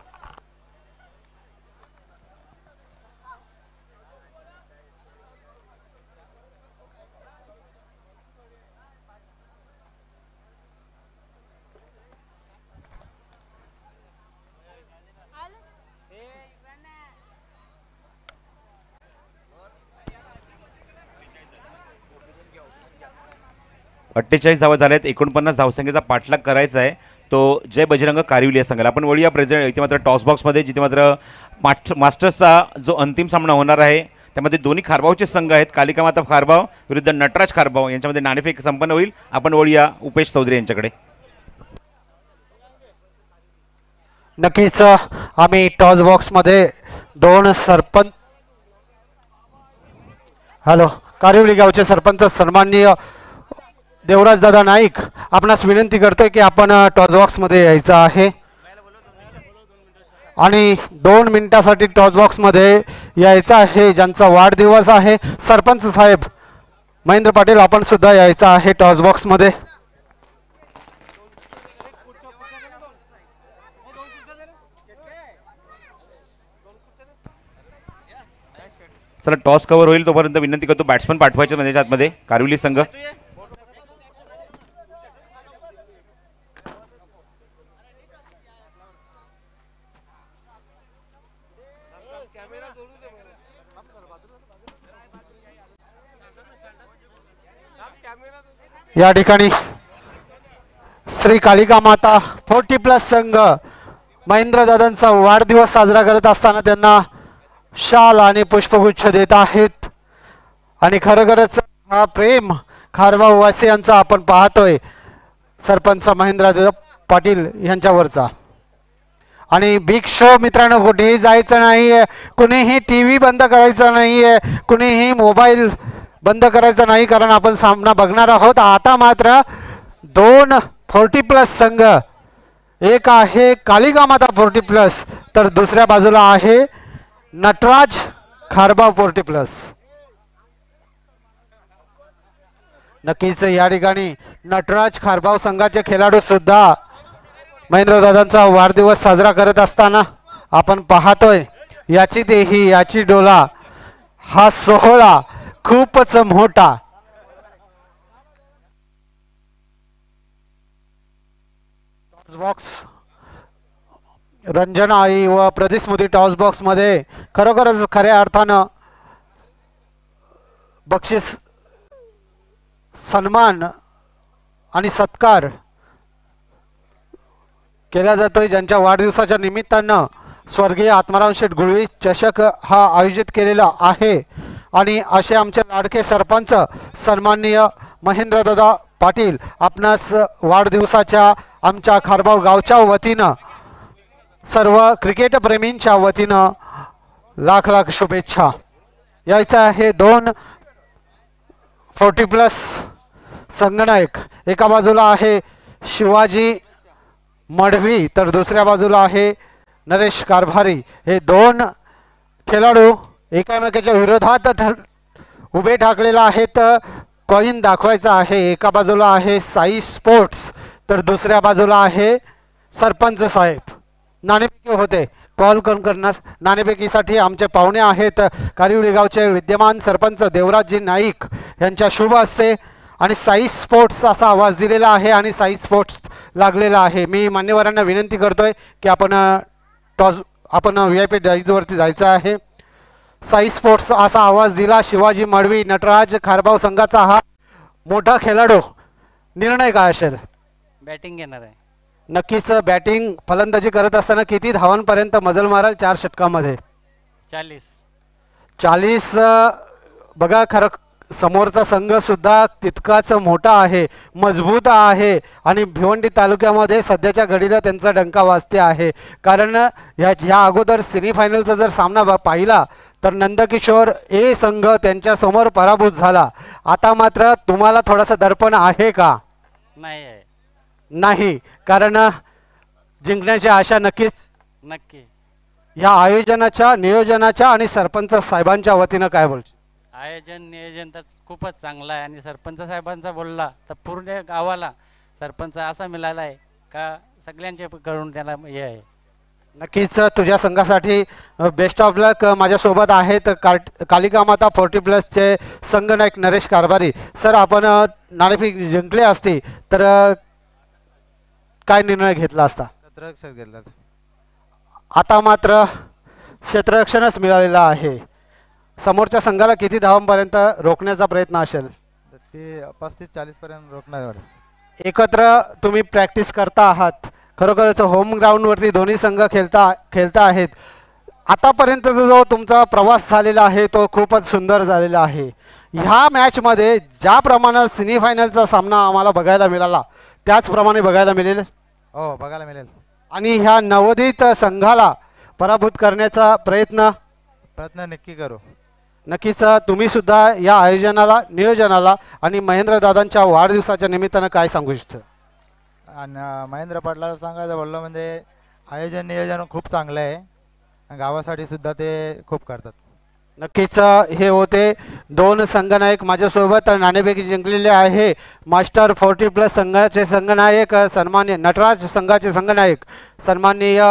अठ्ठेचाळीस धावा झाल्यात. एकोणपन्नास धावसंख्येचा पाठलाग करायचा आहे तो जय बजरंग कारिवली या संघाला. आपण वळूया प्रेझेंट इथे मात्र टॉस बॉक्समध्ये जिथे मात्र मास्ट मास्टर्सचा जो अंतिम सामना होणार आहे त्यामध्ये दोन्ही खारबावचे संघ आहेत. कालिका माता खारबाव विरुद्ध नटराज खारबाव यांच्यामध्ये नाणेफेक संपन्न होईल. आपण वळूया उपेश चौधरी यांच्याकडे. नक्कीच आम्ही टॉस बॉक्समध्ये दोन सरपंच हॅलो कारिवली गावचे सरपंच सन्माननीय देवराज दादा नाईक आपणास विनंती करतोय की आपण टॉस बॉक्समध्ये यायचं आहे आणि दोन मिनिटासाठी टॉस बॉक्समध्ये यायचं आहे. ज्यांचा वाढदिवस आहे सरपंच साहेब महेंद्र पाटील आपण सुद्धा यायचं आहे टॉस बॉक्समध्ये. चला टॉस कव्हर होईल तोपर्यंत विनंती करतो बॅट्समन पाठवायचे नदीच्या आतमध्ये कारिवली संघ. या ठिकाणी श्री कालिका माता फोर्टी प्लस संघ महेंद्र दादांचा वाढदिवस साजरा करत असताना त्यांना शाल आणि पुष्पगुच्छ देत आहेत आणि खरोखरच हा प्रेम खारबाव वासियांचा आपण पाहतोय सरपंच महेंद्र दादा पाटील यांच्यावरचा. आणि बिग शो मित्रांनो कुठेही जायचं नाहीये, कुणीही टी व्ही बंद करायचा नाहीये, कुणीही मोबाईल बंद करायचा नाही कारण आपण सामना बघणार आहोत. आता मात्र दोन फोर्टी प्लस संघ एक आहे कालिका माता फोर्टी प्लस तर दुसऱ्या बाजूला आहे नटराज खारबाव फोर्टी प्लस. नक्कीच या ठिकाणी नटराज खारबाव संघाचे खेळाडू सुद्धा महेंद्रदादांचा वाढदिवस साजरा करत असताना आपण पाहतोय. याची देही याची डोला हा सोहळा खूपच मोठा. टॉस बॉक्स रंजना आई व प्रदीप स्मृती टॉस बॉक्स मध्ये खरोखरच खऱ्या अर्थानं बक्षीस सन्मान आणि सत्कार केला जातोय. ज्यांच्या वाढदिवसाच्या निमित्तानं स्वर्गीय आत्माराम शेठ गुळवी चषक हा आयोजित केलेला आहे आणि असे आमचे लाडके सरपंच सन्माननीय महेंद्रदादा पाटील आपणास वाढदिवसाच्या आमच्या खारबाव गावच्या वतीनं सर्व क्रिकेट प्रेमींच्या वतीनं लाख लाख शुभेच्छा. यायचं आहे दोन फोर्टी प्लस संगनायक. एका बाजूला आहे शिवाजी मडवी तर दुसऱ्या बाजूला आहे नरेश कारभारी. हे दोन खेळाडू एकामेकाच्या विरोधात उभे ठाकलेला आहेत. कॉइन दाखवायचा आहे. एका बाजूला आहे साई स्पोर्ट्स तर दुसऱ्या बाजूला आहे सरपंच साहेब. नाणेफेकी होते. कॉल कोण करणार? नाणेफेकीसाठी आमचे पाहुणे आहेत कारिवली गावचे विद्यमान सरपंच देवराजजी नाईक यांच्या शुभ हस्ते आणि साई स्पोर्ट्स असा आवाज दिलेला आहे आणि साई स्पोर्ट्स लागलेला आहे. मी मान्यवरांना विनंती करतोय की आपण टॉस आपण व्ही आय पी डाईजवरती जायचं आहे. साई स्पोर्ट्स असा आवाज दिला. शिवाजी मडवी नटराज खारबाव संघाचा हा मोठा खेळाडू. निर्णय काय असेल? बॅटिंग घेणार आहे. नक्कीच बॅटिंग फलंदाजी करत असताना किती धावांपर्यंत मजल माराल चार षटकामध्ये? चाळीस. चाळीस. बघा खरं समोरचा संघ सुद्धा तितकाच मोठा आहे, मजबूत आहे आणि भिवंडी तालुक्यामध्ये सध्याच्या घडीला त्यांचा डंका वाजते आहे. कारण ह्या ह्या अगोदर सेमीफायनलचा जर सामना ब- पाहिला तर नंदकिशोर ए संघ त्यांच्यासमोर पराभूत झाला. आता मात्र तुम्हाला थोडासा दडपण आहे का? नाही आहे. नाही, कारण जिंकण्याची आशा नक्कीच. नक्की ह्या आयोजनाच्या, नियोजनाच्या आणि सरपंच साहेबांच्या वतीनं काय बोलतो? आयोजन नियोजन तर खूपच चांगलं आहे आणि सरपंच साहेबांचा बोलला तर पूर्ण गावाला सरपंच असा मिळाला आहे का सगळ्यांचे कडून त्याला हे आहे. नक्कीच तुझ्या संघासाठी बेस्ट ऑफ लक. माझ्यासोबत आहेत काट कालिका माता फोर्टी प्लसचे संघनायक नरेश कारभारी. सर, आपण अ, नाणेफेक जिंकले असते तर अ, काय निर्णय घेतला असता? क्षेत्ररक्षक घेतला. आता मात्र क्षेत्ररक्षणच मिळालेलं आहे. समोरच्या संघाला किती धावांपर्यंत रोखण्याचा प्रयत्न असेल? ते पस्तीस चाळीस पर्यंत रोखणार वाटतं. एकत्र तुम्ही प्रॅक्टिस करता आहात. खरोखरच होम ग्राउंडवरती दोन्ही संघ खेळता खेळता आहेत. आतापर्यंतचा जो तुमचा प्रवास झालेला आहे तो खूपच सुंदर झालेला आहे. ह्या मॅचमध्ये ज्या प्रमाणात सेमीफायनलचा सामना आम्हाला बघायला मिळाला त्याचप्रमाणे बघायला मिळेल. हो, बघायला मिळेल. आणि ह्या नवोदित संघाला पराभूत करण्याचा प्रयत्न प्रयत्न नक्की करू. नक्कीच तुम्ही सुद्धा या आयोजनाला, नियोजनाला आणि महेंद्रदादांच्या वाढदिवसाच्या निमित्तानं काय सांगू इच्छिता? आणि महेंद्र पाटलाला सांगायचं बोललं म्हणजे आयोजन नियोजन खूप चांगलं आहे. गावासाठी सुद्धा ते खूप करतात. नक्कीच हे होते दोन संघनायक माझ्यासोबत नाणेफेक जिंकलेले आहे. मास्टर फोर्टी प्लस संघाचे संघनायक सन्मान्य नटराज संघाचे संघनायक सन्माननीय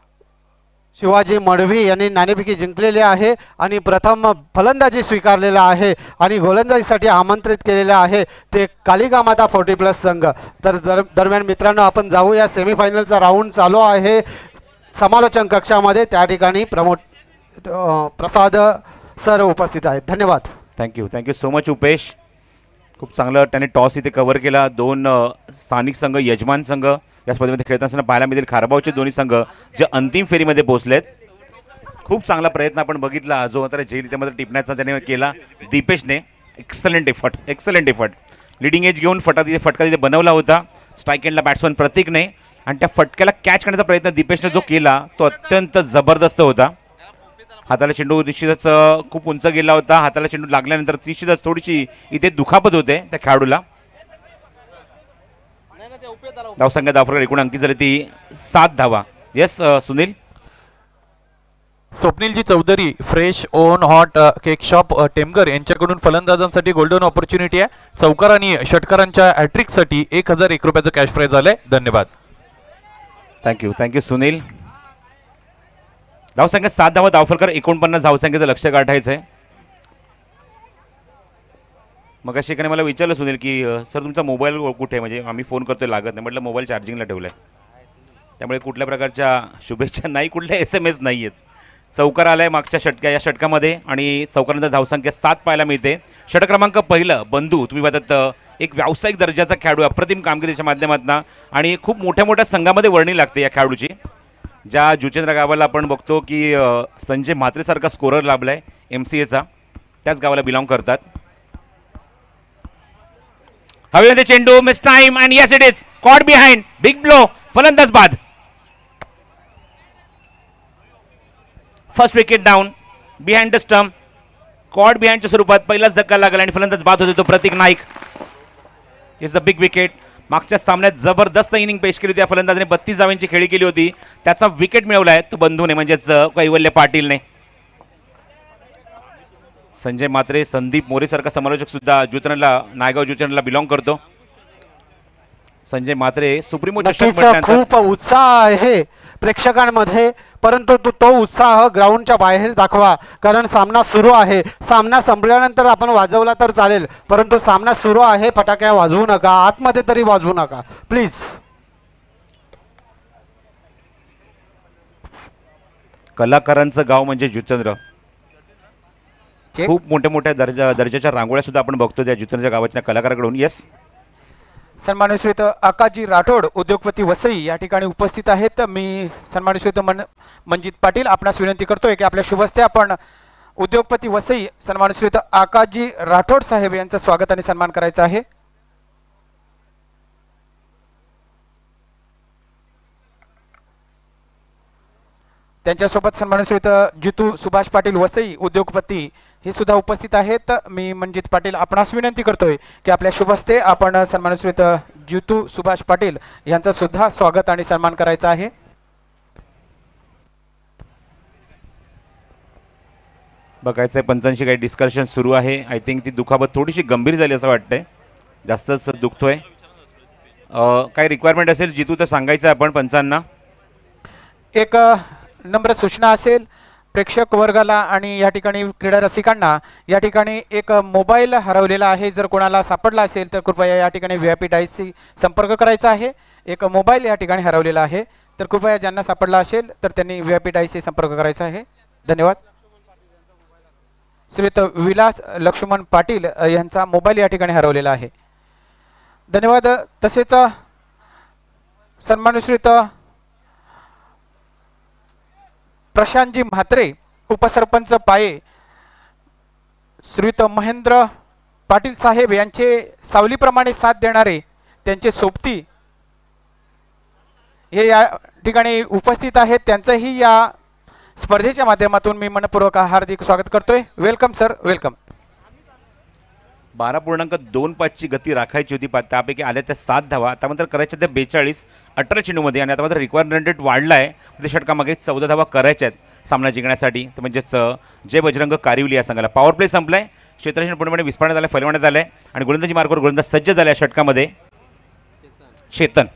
शिवाजी मडवी यांनी नाणेफेकी जिंकलेले आहे आणि प्रथम फलंदाजी स्वीकारलेला आहे आणि गोलंदाजीसाठी आमंत्रित केलेले आहे ते कालिका माता फोर्टी प्लस संघ. तर दर दरम्यान मित्रांनो, आपण जाऊया. सेमीफायनलचा राऊंड चालू आहे समालोचन कक्षामध्ये. त्या ठिकाणी प्रमोद अ, प्रसाद सर उपस्थित आहेत. धन्यवाद. Thank you thank you so much Upesh. खूप चांगलं त्याने टॉस इथे कव्हर केला. दोन अ, स्थानिक संघ, यजमान संघ या स्पर्धेमध्ये खेळत असताना पाहायला मिळेल. खारबावचे दोन्ही संघ जे अंतिम फेरीमध्ये पोहोचलेत. खूप चांगला प्रयत्न आपण बघितला जो मात्र झेल त्यामध्ये टिपण्याचा त्याने केला दीपेशने. Excellent effort, excellent effort. Leading edge घेऊन फटा तिथे फटका तिथे बनवला होता स्ट्राईक एंडला बॅट्समन प्रतीकने आणि त्या फटक्याला कॅच करण्याचा प्रयत्न दीपेशने जो केला तो अत्यंत जबरदस्त होता. हाताला चेंडू निश्चितच अ, खूप उंच गेला होता. हाताला चेंडू लागल्यानंतर निश्चितच थोडीशी इथे दुखापत होते त्या खेळाडूला. धावसंख्या धावफरक एकूण अंकी झाली ती सात धावा. येस सुनील. स्वप्नीलजी Chaudhari fresh on hot cake shop Temgar यांच्याकडून फलंदाजांसाठी गोल्डन ऑपॉर्च्युनिटी आहे. चौकार आणि षटकारांच्या हॅट्रिकसाठी एक हजार एक रुपयाचं कॅश प्राइज आलंय. धन्यवाद. Thank you thank you Sunil. धावसंख्या सात धावा धावफरकर एकोणपन्नास धावसंख्येचं लक्ष गाठायचं आहे. मग अशा ठिकाणी मला विचारलं सुनील की अ, सर तुमचा मोबाईल कुठे आहे, म्हणजे आम्ही फोन करतोय लागत नाही. म्हटलं मोबाईल चार्जिंगला ठेवला आहे त्यामुळे कुठल्या प्रकारच्या शुभेच्छा नाही, कुठल्या एस एम एस नाही आहेत. चौकार आलाय मागच्या षटक्या या षटकामध्ये आणि चौकारानंतर धावसंख्या सात पाहायला मिळते. षटक क्रमांक पहिलं बंधू तुम्ही बघतात एक व्यावसायिक दर्जाचा खेळाडू अप्रतिम कामगिरीच्या माध्यमातून आणि खूप मोठ्या मोठ्या संघामध्ये वर्णी लागते या खेळाडूची. ज्या जुचेंद्र गावाला आपण बघतो की अ, संजय म्हात्रेसारखा स्कोरर लाभलाय एम सी एचा, त्याच गावाला बिलॉंग करतात. हवेमध्ये चेंडू miss time and yes it is caught behind big blow. फलंदाज बाद. First wicket down behind the stump. Caught बिहाइंडच्या स्वरूपात पहिलाच धक्का लागला आणि फलंदाज बाद होते तो Pratik Naik. Is the big wicket. मागच्या सामन्यात जबरदस्त इनिंग पेश केली होती या फलंदाजाने. बत्तीस धावांची खेळी केली होती. त्याचा विकेट मिळवलाय तो बंधूने म्हणजेच कैवल्य पाटीलने. संजय म्हात्रे संदीप मोरेसारखा समालोचक सुद्धा जुचनला नायगाव जुचनला बिलॉंग करतो. संजय म्हात्रे सुप्रीमो नक्कीच खूप उत्साह आहे प्रेक्षकांमध्ये, परंतु तो तो उत्साह ग्राउंडच्या बाहेर दाखवा कारण सामना सुरू आहे. सामना संपल्यानंतर आपण वाजवला तर चालेल, परंतु सामना सुरू आहे. फटाक्या वाजवू नका, आतमध्ये तरी वाजवू नका प्लीज. कलाकारांचं गाव म्हणजे जुचंद्र. खूप मोठ्या मोठ्या दर्जा दर्जाच्या रांगोळ्या सुद्धा आपण बघतो त्या जुचंद्रच्या गावाच्या कलाकाराकडून. येस. सन्मानश्रीत आकाजी राठोड उद्योगपती वसई या ठिकाणी उपस्थित आहेत. मी सन्मानश्रीत मन मंजित पाटील आपणास विनंती करतोय की आपल्या शुभस्ते आपण उद्योगपती वसई सन्मानश्रीत आकाशजी राठोड साहेब यांचं स्वागत आणि सन्मान करायचा आहे. त्यांच्यासोबत सन्मानश्रीत जितू सुभाष पाटील वसई उद्योगपती हे सुद्धा उपस्थित आहेत. मी मंजित पाटील आपणास विनंती करतोय की आपल्या शुभ हस्ते आपण सन्मानश्रीत जितू सुभाष पाटील यांचं सुद्धा स्वागत आणि सन्मान करायचा आहे. बघायचं आहे पंचांशी काही डिस्कशन सुरू आहे. आय थिंक ती दुखापत थोडीशी गंभीर झाली असं वाटतंय, जास्तच दुखतोय. काय रिक्वायरमेंट असेल जितू तर सांगायचं आहे आपण पंचांना. एक नम्र सूचना असेल प्रेक्षक वर्गाला आणि या ठिकाणी क्रीडा रसिकांना, या ठिकाणी एक मोबाईल हरवलेला आहे. जर कोणाला सापडला असेल तर कृपया या ठिकाणी व्ही आय पी डायसशी संपर्क करायचा आहे. एक मोबाईल या ठिकाणी हरवलेला आहे, तर कृपया ज्यांना सापडला असेल तर त्यांनी व्ही आय पी डायसशी संपर्क करायचा आहे. धन्यवाद. श्रीयुत विलास लक्ष्मण पाटील यांचा मोबाईल या ठिकाणी हरवलेला आहे. धन्यवाद. तसेच सन्मानश्रीत प्रशांतजी म्हात्रे उपसरपंच पाये श्रीयुत महेंद्र पाटील साहेब यांचे सावलीप्रमाणे साथ देणारे त्यांचे सोबती हे या ठिकाणी उपस्थित आहेत. त्यांचंही या स्पर्धेच्या माध्यमातून मी मनपूर्वक हार्दिक स्वागत करतोय. Welcome sir, welcome. बारा पूर्णांक दोन पाचची गती राखायची होती, त्यापैकी आल्या त्या सात धावा. आता मात्र करायच्या त्या बेचाळीस अठरा चेंडूमध्ये, आणि आता मात्र रिक्वायरमेंट रेट वाढला आहे. ते षटकामागे चौदा धावा करायच्या आहेत सामना जिंकण्यासाठी. तर म्हणजेच जय बजरंग कारिवली या संघाला. पॉवर प्ले संपलाय, क्षेत्ररक्षण पूर्णपणे विस्फारण्यात आलं, फलवण्यात आलं आहे आणि गोलंदाजी मार्गावर गोलंदाज सज्ज झाला या षटकामध्ये. चेतन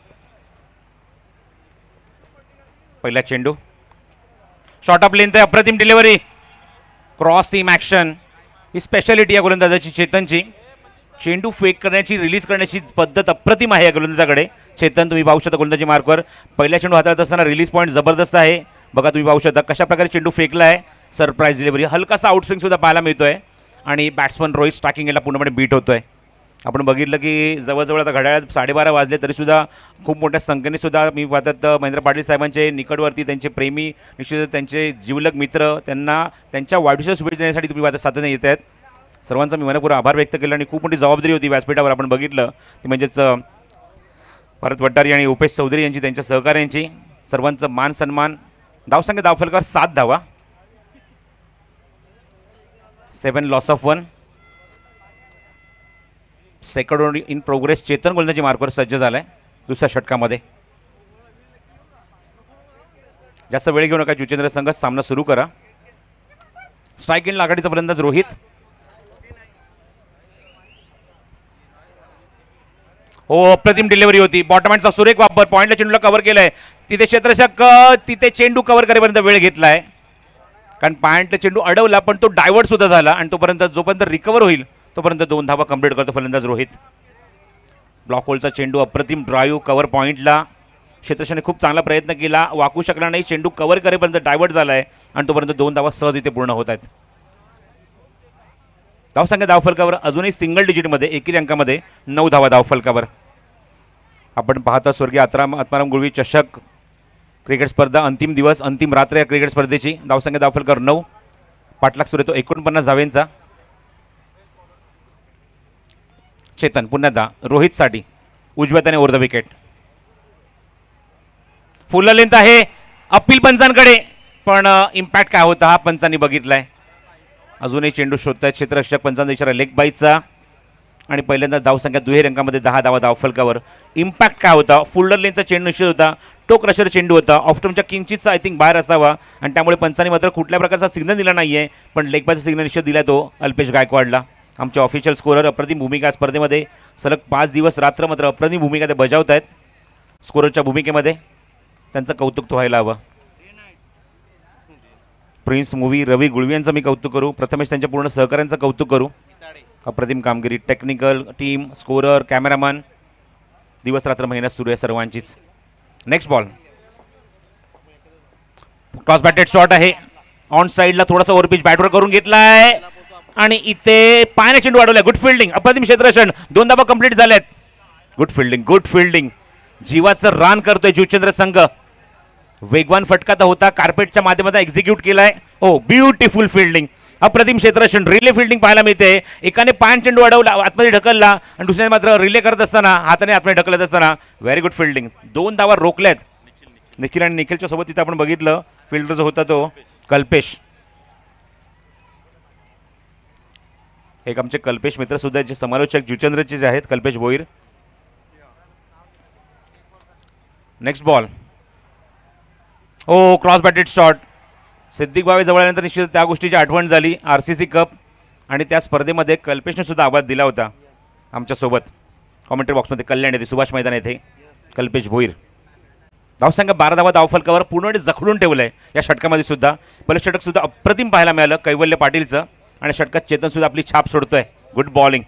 पहिला चेंडू शॉर्ट ऑफ लेंथ आहे, अप्रतिम डिलिव्हरी, क्रॉस सीम ॲक्शन ही स्पेशालिटी या गोलंदाजाची चेतनची. चेंडू फेक करण्याची रिलीज करण्याची पद्धत अप्रतिम आहे या गोलंदाजाकडे. चेतन तुम्ही पाहू शकता गोलंदाजी मार्कवर पहिला चेंडू हाताळत असताना रिलीज पॉईंट जबरदस्त आहे. बघा तुम्ही पाहू शकता कशा प्रकारे चेंडू फेकला आहे. सरप्राईज डिलिव्हरी, हलकासा आउटस्विंग सुद्धा पाहायला मिळतोय आणि बॅट्समन रोहित स्टार्किंग याला पूर्णपणे बीट होतोय. आपण बघितलं की जवळजवळ आता घड्याळात साडेबारा वाजले तरीसुद्धा खूप मोठ्या संख्येने सुद्धा मी पाहतात महेंद्र पाटील साहेबांचे निकटवर्ती, त्यांचे प्रेमी, निश्चितच त्यांचे जीवलग मित्र, त्यांना त्यांच्या वाढदिवसाच्या शुभेच्छा देण्यासाठी तुम्ही पाहता साथीने येत आहेत. सर्वांचा मी मनपूर्वक आभार व्यक्त केला आणि खूप मोठी जबाबदारी होती व्यासपीठावर. आपण बघितलं ती म्हणजेच भरत वट्टारी आणि उपेश चौधरी यांची, त्यांच्या सहकार्यांची. सर्वांचं मान सन्मान. धावसंख्या धावफलकावर सात धावा, seven loss of one. Second in progress. Chetan गोलंदाजी मार्कवर सज्ज झालाय दुसऱ्या षटकामध्ये. जास्त वेळ घेऊ नका, जुचेंद्र संघ सामना सुरू करा. स्ट्राईक इन आघाडीचा फलंदाज रोहित. हो, अप्रतिम डिलिव्हरी होती, बॉटम हँडचा सुरेख वापर, पॉईंटला चेंडूला कव्हर केलाय. तिथे क्षेत्ररक्षक तिथे चेंडू कव्हर करेपर्यंत वेळ घेतलाय, कारण पॉईंटला चेंडू अडवला पण तो डायव्हर्ट सुद्धा झाला आणि तोपर्यंत जोपर्यंत रिकव्हर होईल तोपर्यंत दोन धावा कंप्लीट करतो फलंदाज रोहित. ब्लॉक होलचा चेंडू, अप्रतिम ड्राईव्ह, कव्हर पॉईंटला. क्षेत्ररक्षकाने खूप चांगला प्रयत्न केला, वाकू शकला नाही, चेंडू कव्हर करेपर्यंत डायव्हर्ट झालाय आणि तोपर्यंत दोन धावा सहज इथे पूर्ण होत आहेत. धावसंख्या धावफलकावर अजूनही सिंगल डिजिटमध्ये एकेरी अंकामध्ये नऊ धावा धावफलकावर. आपण पाहता स्वर्गीय आत्माराम आत्माराम गुळवी चषक क्रिकेट स्पर्धा अंतिम दिवस, अंतिम रात्र या क्रिकेट स्पर्धेची. धावसंख्या धावफलकावर नऊ, पाठलाग सुरू येतो एकोणपन्नास धावेंचा. चेतन पुन्हा दा रोहितसाठी उजव्या त्याने over the wicket. Full length आहे अपील पंचांकडे, पण इम्पॅक्ट काय होता हा पंचांनी बघितलाय. अजूनही चेंडू शोधतायत क्षेत्ररक्षक. पंचांचा इशारा लेग बाईचा आणि पहिल्यांदा धावसंख्या दुहेरी अंकामध्ये दहा धावा धावफलकावर. इम्पॅक्ट काय होता, फुल्डर लेनचा चेंडू निश्चित होता, टो क्रशर चेंडू होता, ऑफस्टमच्या किंचितचा आय थिंक बाहेर असावा आणि त्यामुळे पंचांनी मात्र कुठल्या प्रकारचा सिग्नल दिला नाहीये, पण लेग बायचा सिग्नल निश्चित दिला तो अल्पेश गायकवाडला. आमचे ऑफिशियल स्कोरर अप्रतिम भूमिका स्पर्धेमध्ये सलग पाच दिवस रात्र मात्र अप्रतिम भूमिका ते बजावत आहेत. स्कोररच्या भूमिकेमध्ये त्यांचं कौतुक तो व्हायला हवं. प्रिन्स मूवी रवी गुळवी यांचं मी कौतुक करू, प्रथमेश त्यांच्या पूर्ण सहकाऱ्यांचं कौतुक करू. अप्रतिम कामगिरी, टेक्निकल टीम, स्कोरर, कॅमेरामॅन, दिवस रात्र मेहनत सुरू आहे सर्वांचीच. Next ball, cross batted shot आहे, ऑन साईडला थोडासा ओव्हरपिच बॅटवर करून घेतलाय आणि इथे पायाने चेंडू वाढवलाय. गुड फिल्डिंग, अप्रतिम क्षेत्ररक्षण, दोन धावा कंप्लीट झाल्यात. गुड फिल्डिंग, गुड फिल्डिंग, जीवाचं रान करतोय जुचंद्र संघ. वेगवान फटका तर होता, कार्पेटच्या माध्यमातून एक्झिक्यूट केलाय. हो, ब्युटिफुल फिल्डिंग. अप्रतिम क्षेत्ररक्षण, रिले फिल्डिंग पाहायला मिळते. एकाने पाय चेंडू अडवला, आतमध्ये ढकलला आणि दुसऱ्याने मात्र रिले करत असताना हाताने आतमध्ये ढकलत असताना व्हेरी गुड फिल्डिंग. दोन धावा रोखल्यात निखिल आणि निखिलच्या सोबत. तिथे आपण बघितलं फिल्डर जो होता तो कल्पेश. एक आमचे कल्पेश मित्र सुद्धा जे समालोचक जुचंद्रचे जे आहेत Kalpesh Bhoir. Next ball. Oh cross batted shot. Siddique Bhave जवळ आल्यानंतर निश्चित त्या गोष्टीची आठवण झाली. आर सी सी कप आणि त्या स्पर्धेमध्ये कल्पेशने सुद्धा आवाज दिला होता आमच्यासोबत कॉमेंट्री बॉक्समध्ये. कल्याण येथे सुभाष मैदान येथे कल्पेश भोईर. धावसंख्या बारा धावा धावफलकावर पूर्णपणे जखडून ठेवलं आहे या षटकामध्ये सुद्धा. पहिलं षटक सुद्धा अप्रतिम पाहायला मिळालं कैवल्य पाटीलचं आणि षटकात चेतन सुद्धा आपली छाप सोडतोय. Good bowling.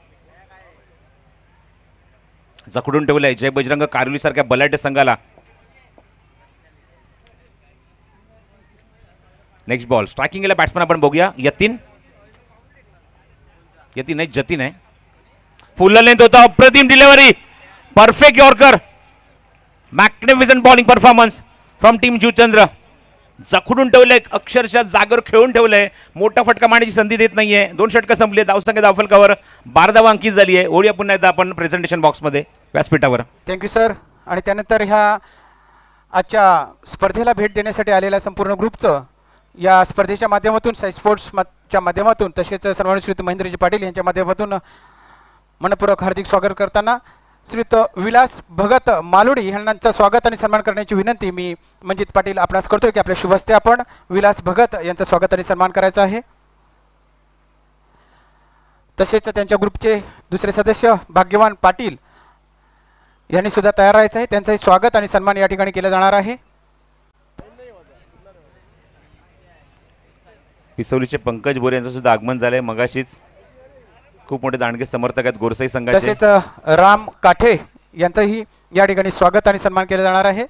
जखडून ठेवलं आहे जय बजरंग कारवली सारख्या बलाढ्य संघाला. Next ball. स्ट्रायकिंग केला बॅट्समन आपण बघूया. यतीन यतीन नाही जतीन आहे. फुल लेंथ होता. अप्रतिम delivery. Perfect yorker. Magnificent bowling performance from team Juchandra. जखडून ठेवलंय अक्षरशः जागेवर खेळून ठेवलंय. मोठा फटका मारण्याची संधी देत नाहीये. दोन षटकं संपली. धावसंख्या धावफलकावर बारा धावा अंकित झाली आहे. ओढूया पुन्हा एकदा आपण प्रेझेंटेशन बॉक्समध्ये व्यासपीठावर. Thank you sir. आणि त्यानंतर ह्या आजच्या स्पर्धेला भेट देण्यासाठी आलेल्या संपूर्ण ग्रुपचं या स्पर्धेच्या माध्यमातून साई स्पोर्ट्सच्या माध्यमातून तसेच सन्मानित श्रीयुत महेंद्रजी पाटील यांच्या माध्यमातून मनपूर्वक हार्दिक स्वागत करताना श्रीयुत विलास भगत मालोडी यांचं स्वागत आणि सन्मान करण्याची विनंती मी मंजित पाटील आपणास करतोय की आपल्या शुभ हस्ते आपण विलास भगत यांचं स्वागत आणि सन्मान करायचा आहे. तसेच त्यांच्या ग्रुपचे दुसरे सदस्य भाग्यवान पाटील यांनी सुद्धा तयार राहायचं आहे. त्यांचंही स्वागत आणि सन्मान या ठिकाणी केला जाणार आहे. पिसवलीचे पंकज बोरे यांचं सुद्धा आगमन झालंय मगाशीच. खूप मोठे दांडगे समर्थक आहेत गोरसाई संघाचे. तसेच राम काठे यांचंही या ठिकाणी स्वागत आणि सन्मान केला जाणार आहे.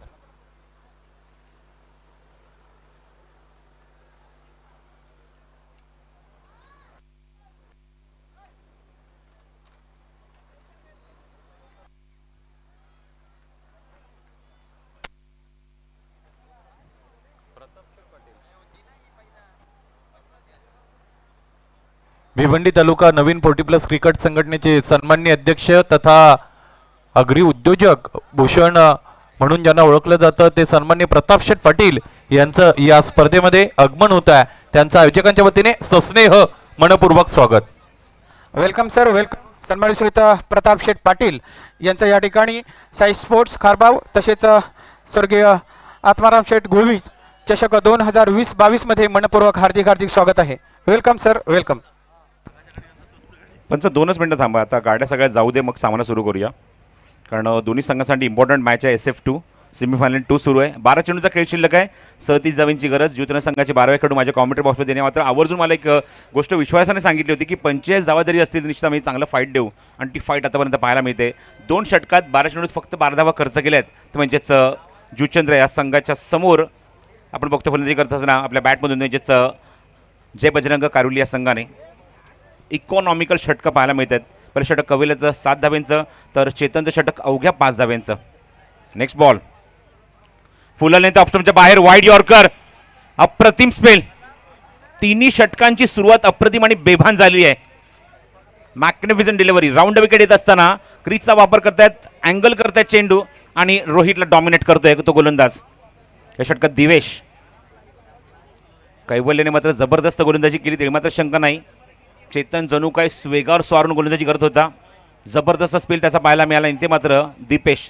भिवंडी तालुका नवीन फोर्टी प्लस क्रिकेट संघटनेचे सन्माननीय अध्यक्ष तथा अग्री उद्योजक भूषण म्हणून ज्यांना ओळखलं जातं ते सन्माननीय प्रताप शेठ पाटील यांचं या स्पर्धेमध्ये आगमन होत आहे. त्यांचं आयोजकांच्या वतीने सस्नेह मनपूर्वक स्वागत. Welcome sir. वेलकम. सन्मानित श्रीयुत प्रताप शेठ पाटील यांचं या ठिकाणी साई स्पोर्ट्स खारबाव तसेच स्वर्गीय आत्माराम शेठ गुळवी चषक दोन हजार वीस बावीस मध्ये मनपूर्वक हार्दिक हार्दिक स्वागत आहे. Welcome sir. वेलकम. पंच दोनच मिनटं थांबा. आता गाड्या सगळ्या जाऊ दे मग सामना सुरू करूया. कारण दोन्ही संघांसाठी इम्पॉर्टंट मॅच आहे. S F two semifinal two सुरू आहे. बारा चेंडूचा खेळ शिल्लक आहे. सदतीस धावांची गरज. ज्योतिर्न संघाचे बाराव्या खेळून माझ्या कॉमेंट्री बॉक्समध्ये देणे. मात्र आवर्जून मला एक गोष्ट विश्वासाने सांगितली होती की पंचेचाळीस धावा जरी असतील निश्चित आम्ही चांगलं फाईट देऊ आणि ती फाईट आतापर्यंत पाहायला मिळते. दोन षटकात बारा चेंडूत फक्त बारा धावा खर्च केल्या आहेत. तर म्हणजेच जुचंद्र या संघाच्या समोर आपण बघतो फलंदाजी करत असताना आपल्या बॅटमधून म्हणजेच जय बजरंग कारवली या संघाने इकॉनॉमिकल षटकं पाहायला मिळतात. पहिलं षटक कवेलाचं सात धाब्यांचं तर चेतनचं षटक अवघ्या पाच धाब्यांचं. Next ball. फुल लेंथ ऑप्शनच्या बाहेर वाईड यॉर्कर. अप्रतिम स्पेल. तिन्ही षटकांची सुरुवात अप्रतिम आणि बेभान झाली आहे. Magnificent delivery. राऊंड विकेट येत असताना क्रीजचा वापर करतायत. अँगल करतायत चेंडू आणि रोहितला डॉमिनेट करतोय तो गोलंदाज. या षटकात दिवेश. कैवल्याने मात्र जबरदस्त गोलंदाजी केली तरी मात्र शंका नाही. चेतन जणू काय वेगावर स्वारून गोलंदाजी करत होता. जबरदस्त स्पेल त्याचा पाहायला मिळाला. ते मात्र Dipesh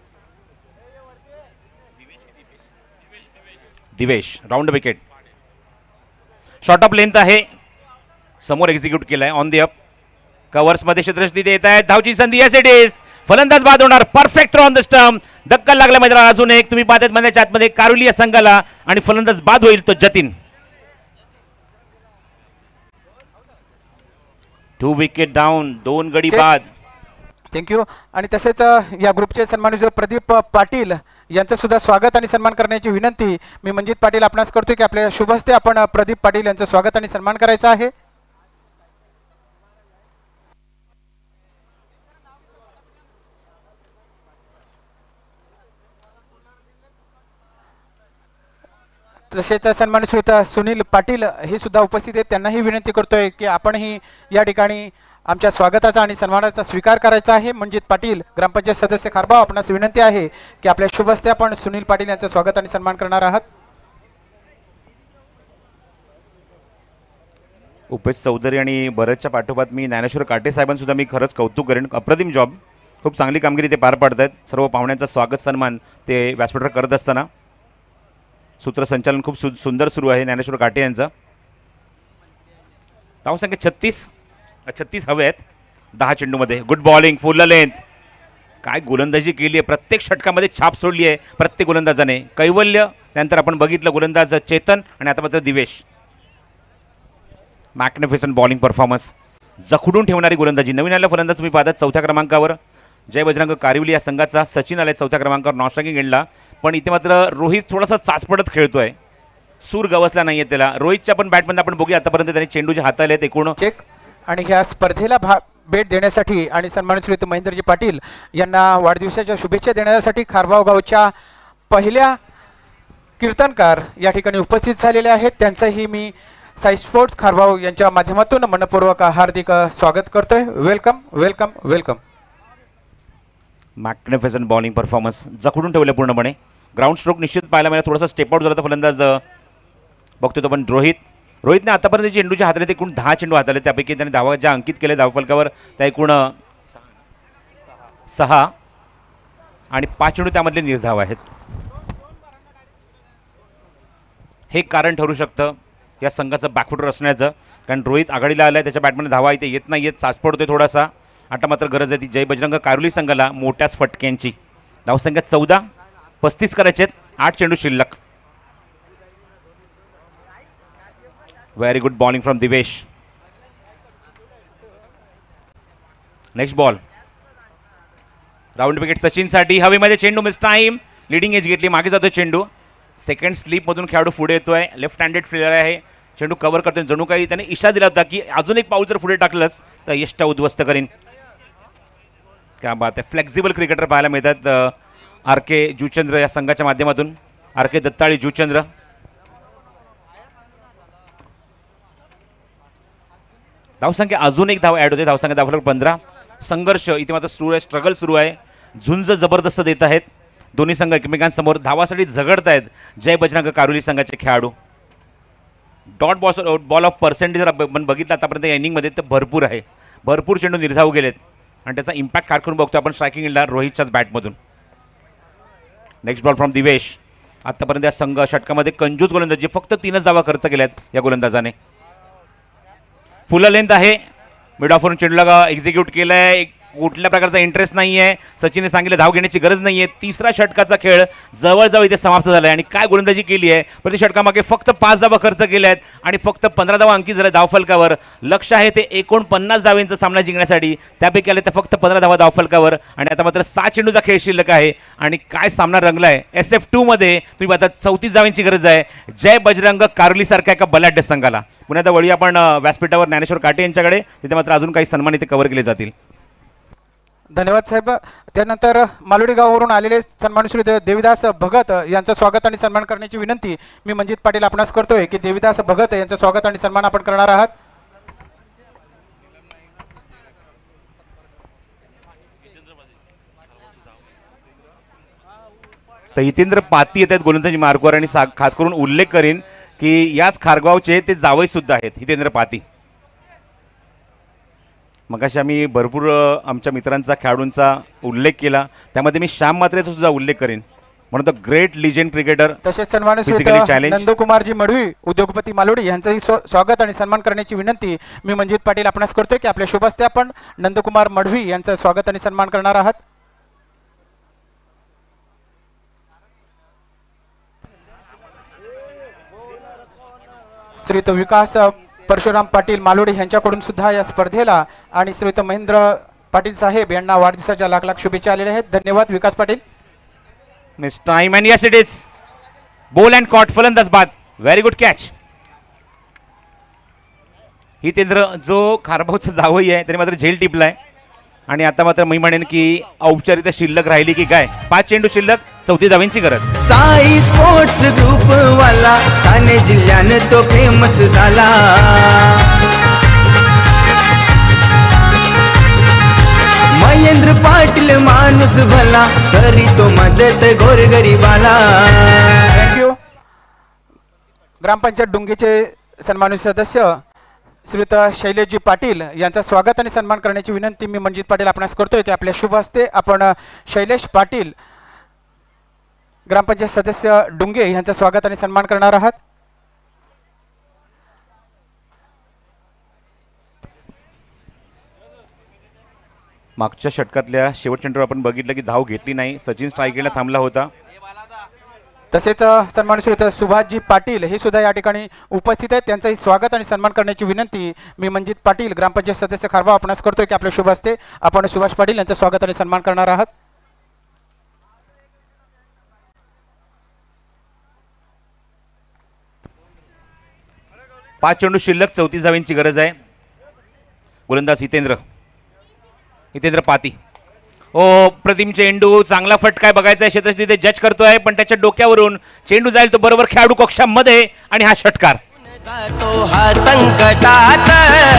Divesh round wicket. Short of length आहे. समोर एक्झिक्यूट केलाय ऑन दी अप. कव्हर्समध्ये क्षेत्ररक्षण देत आहेत. धावची संधी. Yes it is. फलंदाज बाद होणार. Perfect throw on the stump. धक्का लागला मैदानात. अजून एक तुम्ही पाहतात मध्ये आतमध्ये कारवली या संघाला आणि फलंदाज बाद होईल तो जतीन. To wicket down. दोन गडी बाद. थँक्यू. आणि तसेच या ग्रुपचे सन्मानित प्रदीप पाटील यांचं सुद्धा स्वागत आणि सन्मान करण्याची विनंती मी मंजित पाटील आपणास करतोय की आपल्या शुभ हस्ते आपण प्रदीप पाटील यांचं स्वागत आणि सन्मान करायचा आहे. तसेच सन्मानित सुनील पाटील हे सुद्धा उपस्थित आहेत, त्यांनाही विनंती करतोय की आपणही या ठिकाणी आमच्या स्वागताचा आणि सन्मानाचा स्वीकार करायचा आहे. मंजित पाटील ग्रामपंचायत सदस्य खारबाव, आपणास विनंती आहे की आपल्या शुभ हस्ते आपण सुनील पाटील यांचं स्वागत आणि सन्मान करणार आहात. उपेश चौधरी आणि भरतच्या पाठोपाठ मी ज्ञानेश्वर काटे साहेबांसुद्धा मी खरंच कौतुक करेन. अप्रतिम जॉब, खूप चांगली कामगिरी ते पार पाडत आहेत. सर्व पाहुण्यांचा स्वागत सन्मान ते व्यासपीठावर करत असताना सूत्रसंचालन खूप सु सुंदर सुरू आहे ज्ञानेश्वर काटे यांचं. धावसंख्या छत्तीस छत्तीस हवे आहेत दहा चेंडूमध्ये. गुड बॉलिंग, फुल लेंथ, काय गोलंदाजी केली आहे, प्रत्येक षटकामध्ये छाप सोडली आहे प्रत्येक गोलंदाजाने. कैवल्य, त्यानंतर आपण बघितलं गोलंदाज चेतन आणि आता मात्र दिवेश. मॅग्निफिसंट बॉलिंग परफॉर्मन्स, जखडून ठेवणारी गोलंदाजी. नवीन आलेला फलंदाज तुम्ही पाहतात चौथ्या क्रमांकावर जय बजरंग कारिवली या संघाचा सचिन आलाय चौथ्या क्रमांकावर नॉन स्ट्रायकिंग एंडला. पण इथे मात्र रोहित थोडासा चाचपडत खेळतोय, सूर गवसला नाहीये त्याला. रोहितच्या पण बॅटमधून आपण बघूया आतापर्यंत त्यांनी चेंडूचे हाताले आहेत एकूण. चेक आणि ह्या स्पर्धेला भा भेट देण्यासाठी आणि सन्मानित श्री महेंद्रजी पाटील यांना वाढदिवसाच्या शुभेच्छा देण्यासाठी खारबाव गावच्या पहिल्या कीर्तनकार या ठिकाणी उपस्थित झालेले आहेत. त्यांचंही मी साई स्पोर्ट्स खारबाव यांच्या माध्यमातून मनपूर्वक हार्दिक स्वागत करतोय. Welcome welcome welcome. Magnificent bowling performance, जखडून ठेवलं पूर्णपणे. ग्राउंड स्ट्रोक निश्चित पाहायला मिळाला, थोडासा स्टेप आउट झाला तर फलंदाज बघतो तो पण रोहित. रोहितने आतापर्यंत चेंडूचे हाताले ते एकूण दहा चेंडू हाताले, त्यापैकी त्याने धावा ज्या अंकित केले धावफलकावर त्या एकूण सहा आणि पाच चेंडू त्यामधले निर्धाव आहेत. हे कारण ठरू शकतं या संघाचं बॅकफुटर असण्याचं, कारण रोहित आघाडीला आला आहे, त्याच्या बॅटमध्ये धावा इथे येत नाही येत, चाच पडतोय थोडासा. आता मात्र गरज आहे ती जय बजरंग कारुली संघाला मोठ्याच फटक्यांची. धावसंख्या चौदा, पस्तीस करायचे आहेत, आठ चेंडू शिल्लक. Very good bowling from Divesh. Next ball, round wicket सचिनसाठी. हवेमध्ये चेंडू, मिस टाइम, लिडिंग एज घेतली, मागे जातोय चेंडू. सेकंड स्लीपमधून खेळाडू पुढे येतोय, लेफ्ट हँडेड फिल्डर आहे, चेंडू कव्हर करतोय. जणू काही त्याने इशारा दिला होता की अजून एक पाऊल जर पुढे टाकलंच तर यष्टा उद्ध्वस्त करीन. क्या बात आहे, फ्लेक्झिबल क्रिकेटर पाहायला मिळतात आर के जुचंद्र या संघाच्या माध्यमातून. R K Dattali Juchandra. धावसंख्या अजून एक धाव ॲड होते, धावसंख्या धावफलक पंधरा. संघर्ष इथे मात्र सुरू आहे, स्ट्रगल सुरू आहे, झुंज जबरदस्त देत आहेत दोन्ही संघ एकमेकांसमोर. धावासाठी झगडत आहेत जय बजरंग कारुली संघाचे खेळाडू. Dot ball ball of percentage जर आपण बघितलं आतापर्यंत या इनिंगमध्ये तर भरपूर आहे, भरपूर चेंडू निर्धाव गेलेत आणि त्याचा इम्पॅक्ट खाट करून बघतो आपण स्ट्रायकिंग एंडला रोहितच्याच बॅटमधून. Next ball from Divesh. आतापर्यंत या संघ षटकामध्ये कंजूस गोलंदाजी, फक्त तीनच धावा खर्च केल्यात या गोलंदाजाने. फुल लेंथ आहे, मिड ऑफवरून चेंडूला एक्झिक्यूट केलं आहे, कुठल्या प्रकारचा इंटरेस्ट नाही आहे. सचिनने सांगितलं धाव घेण्याची गरज नाही आहे. तिसरा षटकाचा खेळ जवळजवळ इथे समाप्त झाला आहे आणि काय गोलंदाजी केली आहे. प्रति षटकामागे फक्त पाच धावा खर्च केल्या आहेत आणि फक्त पंधरा धावा अंकित झाल्या धावफलकावर. लक्ष आहे ते एकोणपन्नास धावांचा सामना जिंकण्यासाठी, त्यापैकी आले तर फक्त पंधरा धावा धावफलकावर आणि आता मात्र सात चेंडूचा खेळ शिल्लक आहे आणि काय सामना रंगला आहे. एस एफ टू मध्ये तुम्ही पाहता चौतीस धावांची गरज आहे जय बजरंग कारुलीसारख्या एका बलाढ्य संघाला. पुन्हा आता वळी आपण व्यासपीठावर ज्ञानेश्वर काटे यांच्याकडे, तिथे मात्र अजून काही सन्मान इथे कव्हर केले जातील. धन्यवाद साहेब. त्यानंतर मालुडी गावावरून आलेले सन्मानित श्री देविदास भगत यांचं स्वागत आणि सन्मान करण्याची विनंती मी मंजित पाटील आपणास करतोय की देविदास भगत यांचं स्वागत आणि सन्मान आपण करणार आहात. तर हितेंद्र पाती येत आहेत गोलंदाजी मार्कवर आणि खास करून उल्लेख करीन की याच खारगावचे ते जावई सुद्धा आहेत हितेंद्र पाती. मगाशी आम्ही भरपूर आमच्या मित्रांचा खेळाडूंचा उल्लेख केला, त्यामध्ये मी श्याम मात्रेचा सुद्धा उल्लेख करेन, म्हणून तर ग्रेट लिजेंड क्रिकेटर. तसेच सन्मानित नंदकुमारजी मडवी उद्योगपती मालुडी यांचंही स्वागत आणि सन्मान करण्याची विनंती मी मंजित पाटील आपणास करतोय की आपल्या शुभ हस्ते आपण नंदकुमार मडवी यांचं स्वागत आणि सन्मान करणार आहात. श्रीत विकास परशुराम पाटील मालोडे यांच्याकडून सुद्धा या स्पर्धेला आणि श्रीत महेंद्र पाटील साहेब यांना वाढदिवसाच्या लाख लाख शुभेच्छा आलेल्या आहेत. धन्यवाद Vikas Patil. Miss time and yes it is ball and caught, फलंदाज बाद, व्हेरी गुड कॅच. हितेंद्र जो खारबावचा जावई आहे त्याने मात्र झेल टिपलाय. आणि आता मात्र मी म्हणेन की औपचारिकता शिल्लक राहिली की काय. पाच चेंडू शिल्लक, चौथी धावांची गरज. साई स्पोर्ट्स ग्रुप वाला ठाणे जिल्ह्यानं तो फेमस झाला. महेंद्र पाटील माणूस भला करी तो मदत गोरगरीबाला. थँक्यू. ग्रामपंचायत डुंगीचे सन्मानित सदस्य श्रीयुत शैलेशजी पाटील यांचा स्वागत आणि सन्मान करण्याची विनंती मी मंजित पाटील आपणास करतोय की आपल्या शुभ हस्ते आपण शैलेश पाटील ग्रामपंचायत सदस्य डुंगे यांचा स्वागत आणि सन्मान करणार आहात. मागच्या षटकातल्या शेवट चेंडूवर आपण बघितलं की धाव घेतली नाही, सचिन स्ट्राईकला थांबला होता. तसेच सन्मान श्रीयुत सुभाषजी पाटील हे सुद्धा या ठिकाणी उपस्थित आहेत. त्यांचंही स्वागत आणि सन्मान करण्याची विनंती मी मंजित पाटील ग्रामपंचायत सदस्य खारबाव आपणास करतोय की आपल्या शुभ हस्ते आपण सुभाष पाटील यांचं स्वागत आणि सन्मान करणार आहात. पाच चेंडू शिल्लक, चौतीस धावांची गरज आहे. गोलंदाज हितेंद्र हितेंद्र पाती. ओ प्रतिम चेंडू, चांगला फटका बघायचा आहे. क्षेत्र तिथे जज करतोय पण त्याच्या डोक्यावरून चेंडू जाईल तो बरोबर खेळाडू कक्षामध्ये आणि हा षटकार. तो हा संकटात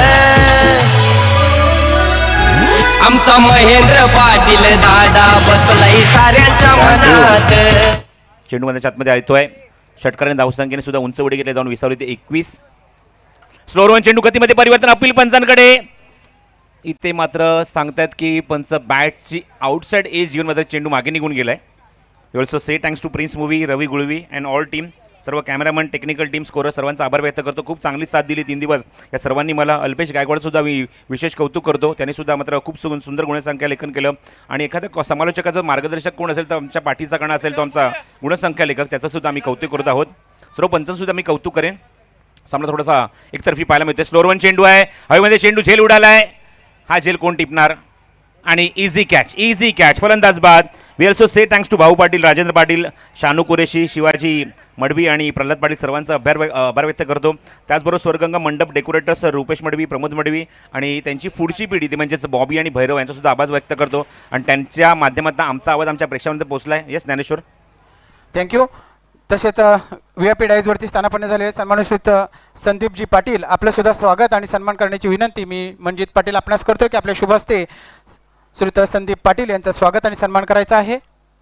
आमचा महेंद्र पाटील दादा बसलाय साऱ्यांच्या मनात. चेंडू मध्ये आतमध्ये येतोय. षटकाराने धावसंख्येने सुद्धा उंच उडी घेतली जाऊन विसावली ते एकवीस. स्लोअर वन चेंडू गतीमध्ये परिवर्तन अपील पंचांकडे. इथे मात्र सांगतायत की पंच बॅटची आउटसाइड एज घेऊन मात्र चेंडू मागे निघून गेलाय. You also say thanks to prince movie, Ravi Gulvi and all team, सर्व कॅमेरामन, टेक्निकल टीम, स्कोरर सर्वांचा आभार व्यक्त करतो. खूप चांगली साथ दिली तीन दिवस या सर्वांनी मला. अल्पेश गायकवाड सुद्धा मी विशेष कौतुक करतो. त्यांनी सुद्धा मात्र खूप सु सुंदर गुणसंख्या लेखन केलं. आणि एखाद्या समालोचकाचं मार्गदर्शक कोण असेल तर आमच्या पाठीचा कणा असेल तो आमचा गुणसंख्या लेखक, त्याचं सुद्धा आम्ही कौतुक करत आहोत. सर्व पंचांचं सुद्धा मी कौतुक करेन. सामना थोडासा एकतर्फी पाहायला मिळतोय. स्लोअर वन चेंडू आहे, हवेमध्ये चेंडू झेल उडालाय. हा झेल कोण टिपणार आणि इझी कॅच, इझी कॅच, फलंदाज बाद. We also say thanks to Bhau Patil, Rajendra Patil, Shanu Qureshi, Shivaji Madavi आणि प्रल्हाद पाटील सर्वांचा आभार आभार व्यक्त करतो. त्याचबरोबर स्वर्गंगा मंडप डेकोरेटर्स रुपेश मडवी, प्रमोद मडवी आणि त्यांची पुढची पिढी ती म्हणजेच बॉबी आणि भैरव यांचासुद्धा आभार व्यक्त करतो. आणि त्यांच्या माध्यमातून आमचा आवाज आमच्या प्रेक्षकांपर्यंत पोहोचला आहे. येस ज्ञानेश्वर. थँक्यू. तसेच व्ही आय पी डायजवरती स्थानापन्न झालेले सन्मानित संदीपजी पाटील आपलं सुद्धा स्वागत आणि सन्मान करण्याची विनंती मी मंजित पाटील आपणास करतोय की आपल्या शुभ हस्ते श्रीयुत संदीप पाटील यांचं स्वागत आणि सन्मान करायचा आहे.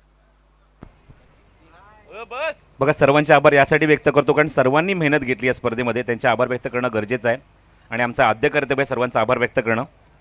बघा सर्वांचे आभार यासाठी व्यक्त करतो कारण सर्वांनी मेहनत घेतली या स्पर्धेमध्ये, त्यांचे आभार व्यक्त करणं गरजेचं आहे आणि आमचं आद्य कर्तव्य आहे सर्वांचा आभार व्यक्त करणं.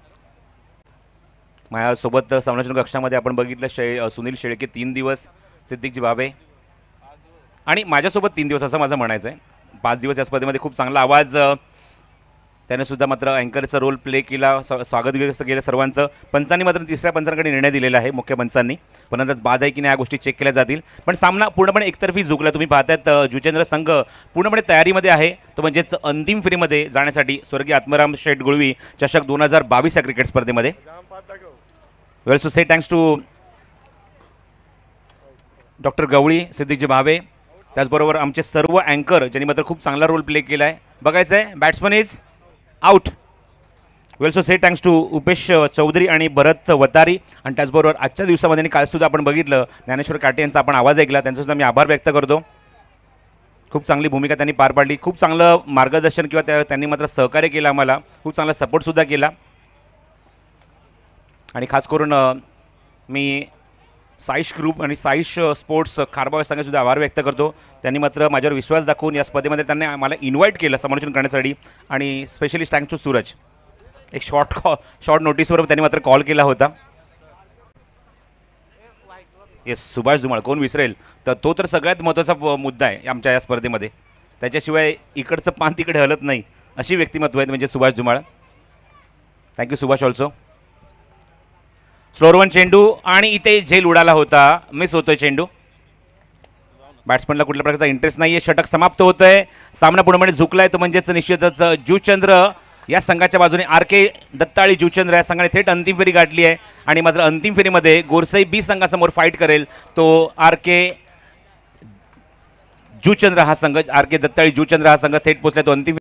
माझ्यासोबत समालोचन कक्षामध्ये आपण बघितलं शे सुनील शेळके तीन दिवस, सिद्दीकजी भावे आणि माझ्यासोबत तीन दिवस असं माझं म्हणायचं आहे. पाच दिवस या स्पर्धेमध्ये खूप चांगला आवाज त्याने सुद्धा मात्र अँकरचा रोल प्ले केला. स्वागत केलं सर्वांचं. पंचांनी मात्र तिसऱ्या पंचांकडे निर्णय दिलेला आहे मुख्य पंचांनी, पण नंतर बाद आहे की नाही या गोष्टी चेक केल्या जातील. पण सामना पूर्णपणे एकतर्फी झुकला. तुम्ही पाहतायत जुचेंद्र संघ पूर्णपणे तयारीमध्ये आहे, तो म्हणजेच अंतिम फेरीमध्ये जाण्यासाठी स्वर्गीय आत्माराम शेठ गुळवी चषक दोन हजार बावीस या क्रिकेट स्पर्धेमध्ये. Well so say thanks to doctor Gawali, सिद्दीकजी भावे, त्याचबरोबर आमचे सर्व अँकर ज्यांनी मात्र खूप चांगला रोल प्ले केला आहे. बघायचं आहे batsman is out. Well so say thanks to Upesh Chaudhari आणि भरत वतारी आणि त्याचबरोबर आजच्या दिवसामध्ये आणि कालसुद्धा आपण बघितलं ज्ञानेश्वर काटे यांचा आपण आवाज ऐकला, त्यांचासुद्धा मी आभार व्यक्त करतो. खूप चांगली भूमिका त्यांनी पार पाडली, खूप चांगलं मार्गदर्शन किंवा त्या त्यांनी मात्र सहकार्य केलं आम्हाला, खूप चांगला सपोर्टसुद्धा केला. आणि खास करून मी साईश ग्रुप आणि साईश स्पोर्ट्स खारबाव संघासुद्धा आभार व्यक्त करतो. त्यांनी मात्र माझ्यावर विश्वास दाखवून या स्पर्धेमध्ये त्यांनी मला इन्व्हाइट केलं समालोचन करण्यासाठी. आणि स्पेशली थँक्स टू सूरज, एक शॉर्ट कॉल शॉर्ट नोटीसवर त्यांनी मात्र कॉल केला होता. येस, सुभाष धुमाळ कोण विसरेल, तर तो तर सगळ्यात महत्त्वाचा मुद्दा आहे आमच्या या स्पर्धेमध्ये. त्याच्याशिवाय इकडचं पान तिकडे हलत नाही अशी व्यक्तिमत्व आहेत म्हणजे Subhash Dhumal. Thank you Subhash also. Slower one चेंडू आणि इथे झेल उडाला होता, मिस होतोय चेंडू. बॅट्समनला कुठल्या प्रकारचा इंटरेस्ट नाही आहे. षटक समाप्त होतं आहे. सामना पूर्णपणे झुकलाय तो म्हणजेच निश्चितच जुचंद्र या संघाच्या बाजूने आर के दत्ताळी जुचंद्र या संघाने थेट अंतिम फेरी गाठली आहे. आणि मात्र अंतिम फेरीमध्ये गोरसई बी संघासमोर फाईट करेल तो आर के जुचंद्र हा संघ, आर के दत्ताळी जुचंद्र हा संघ थेट पोचला तो अंतिम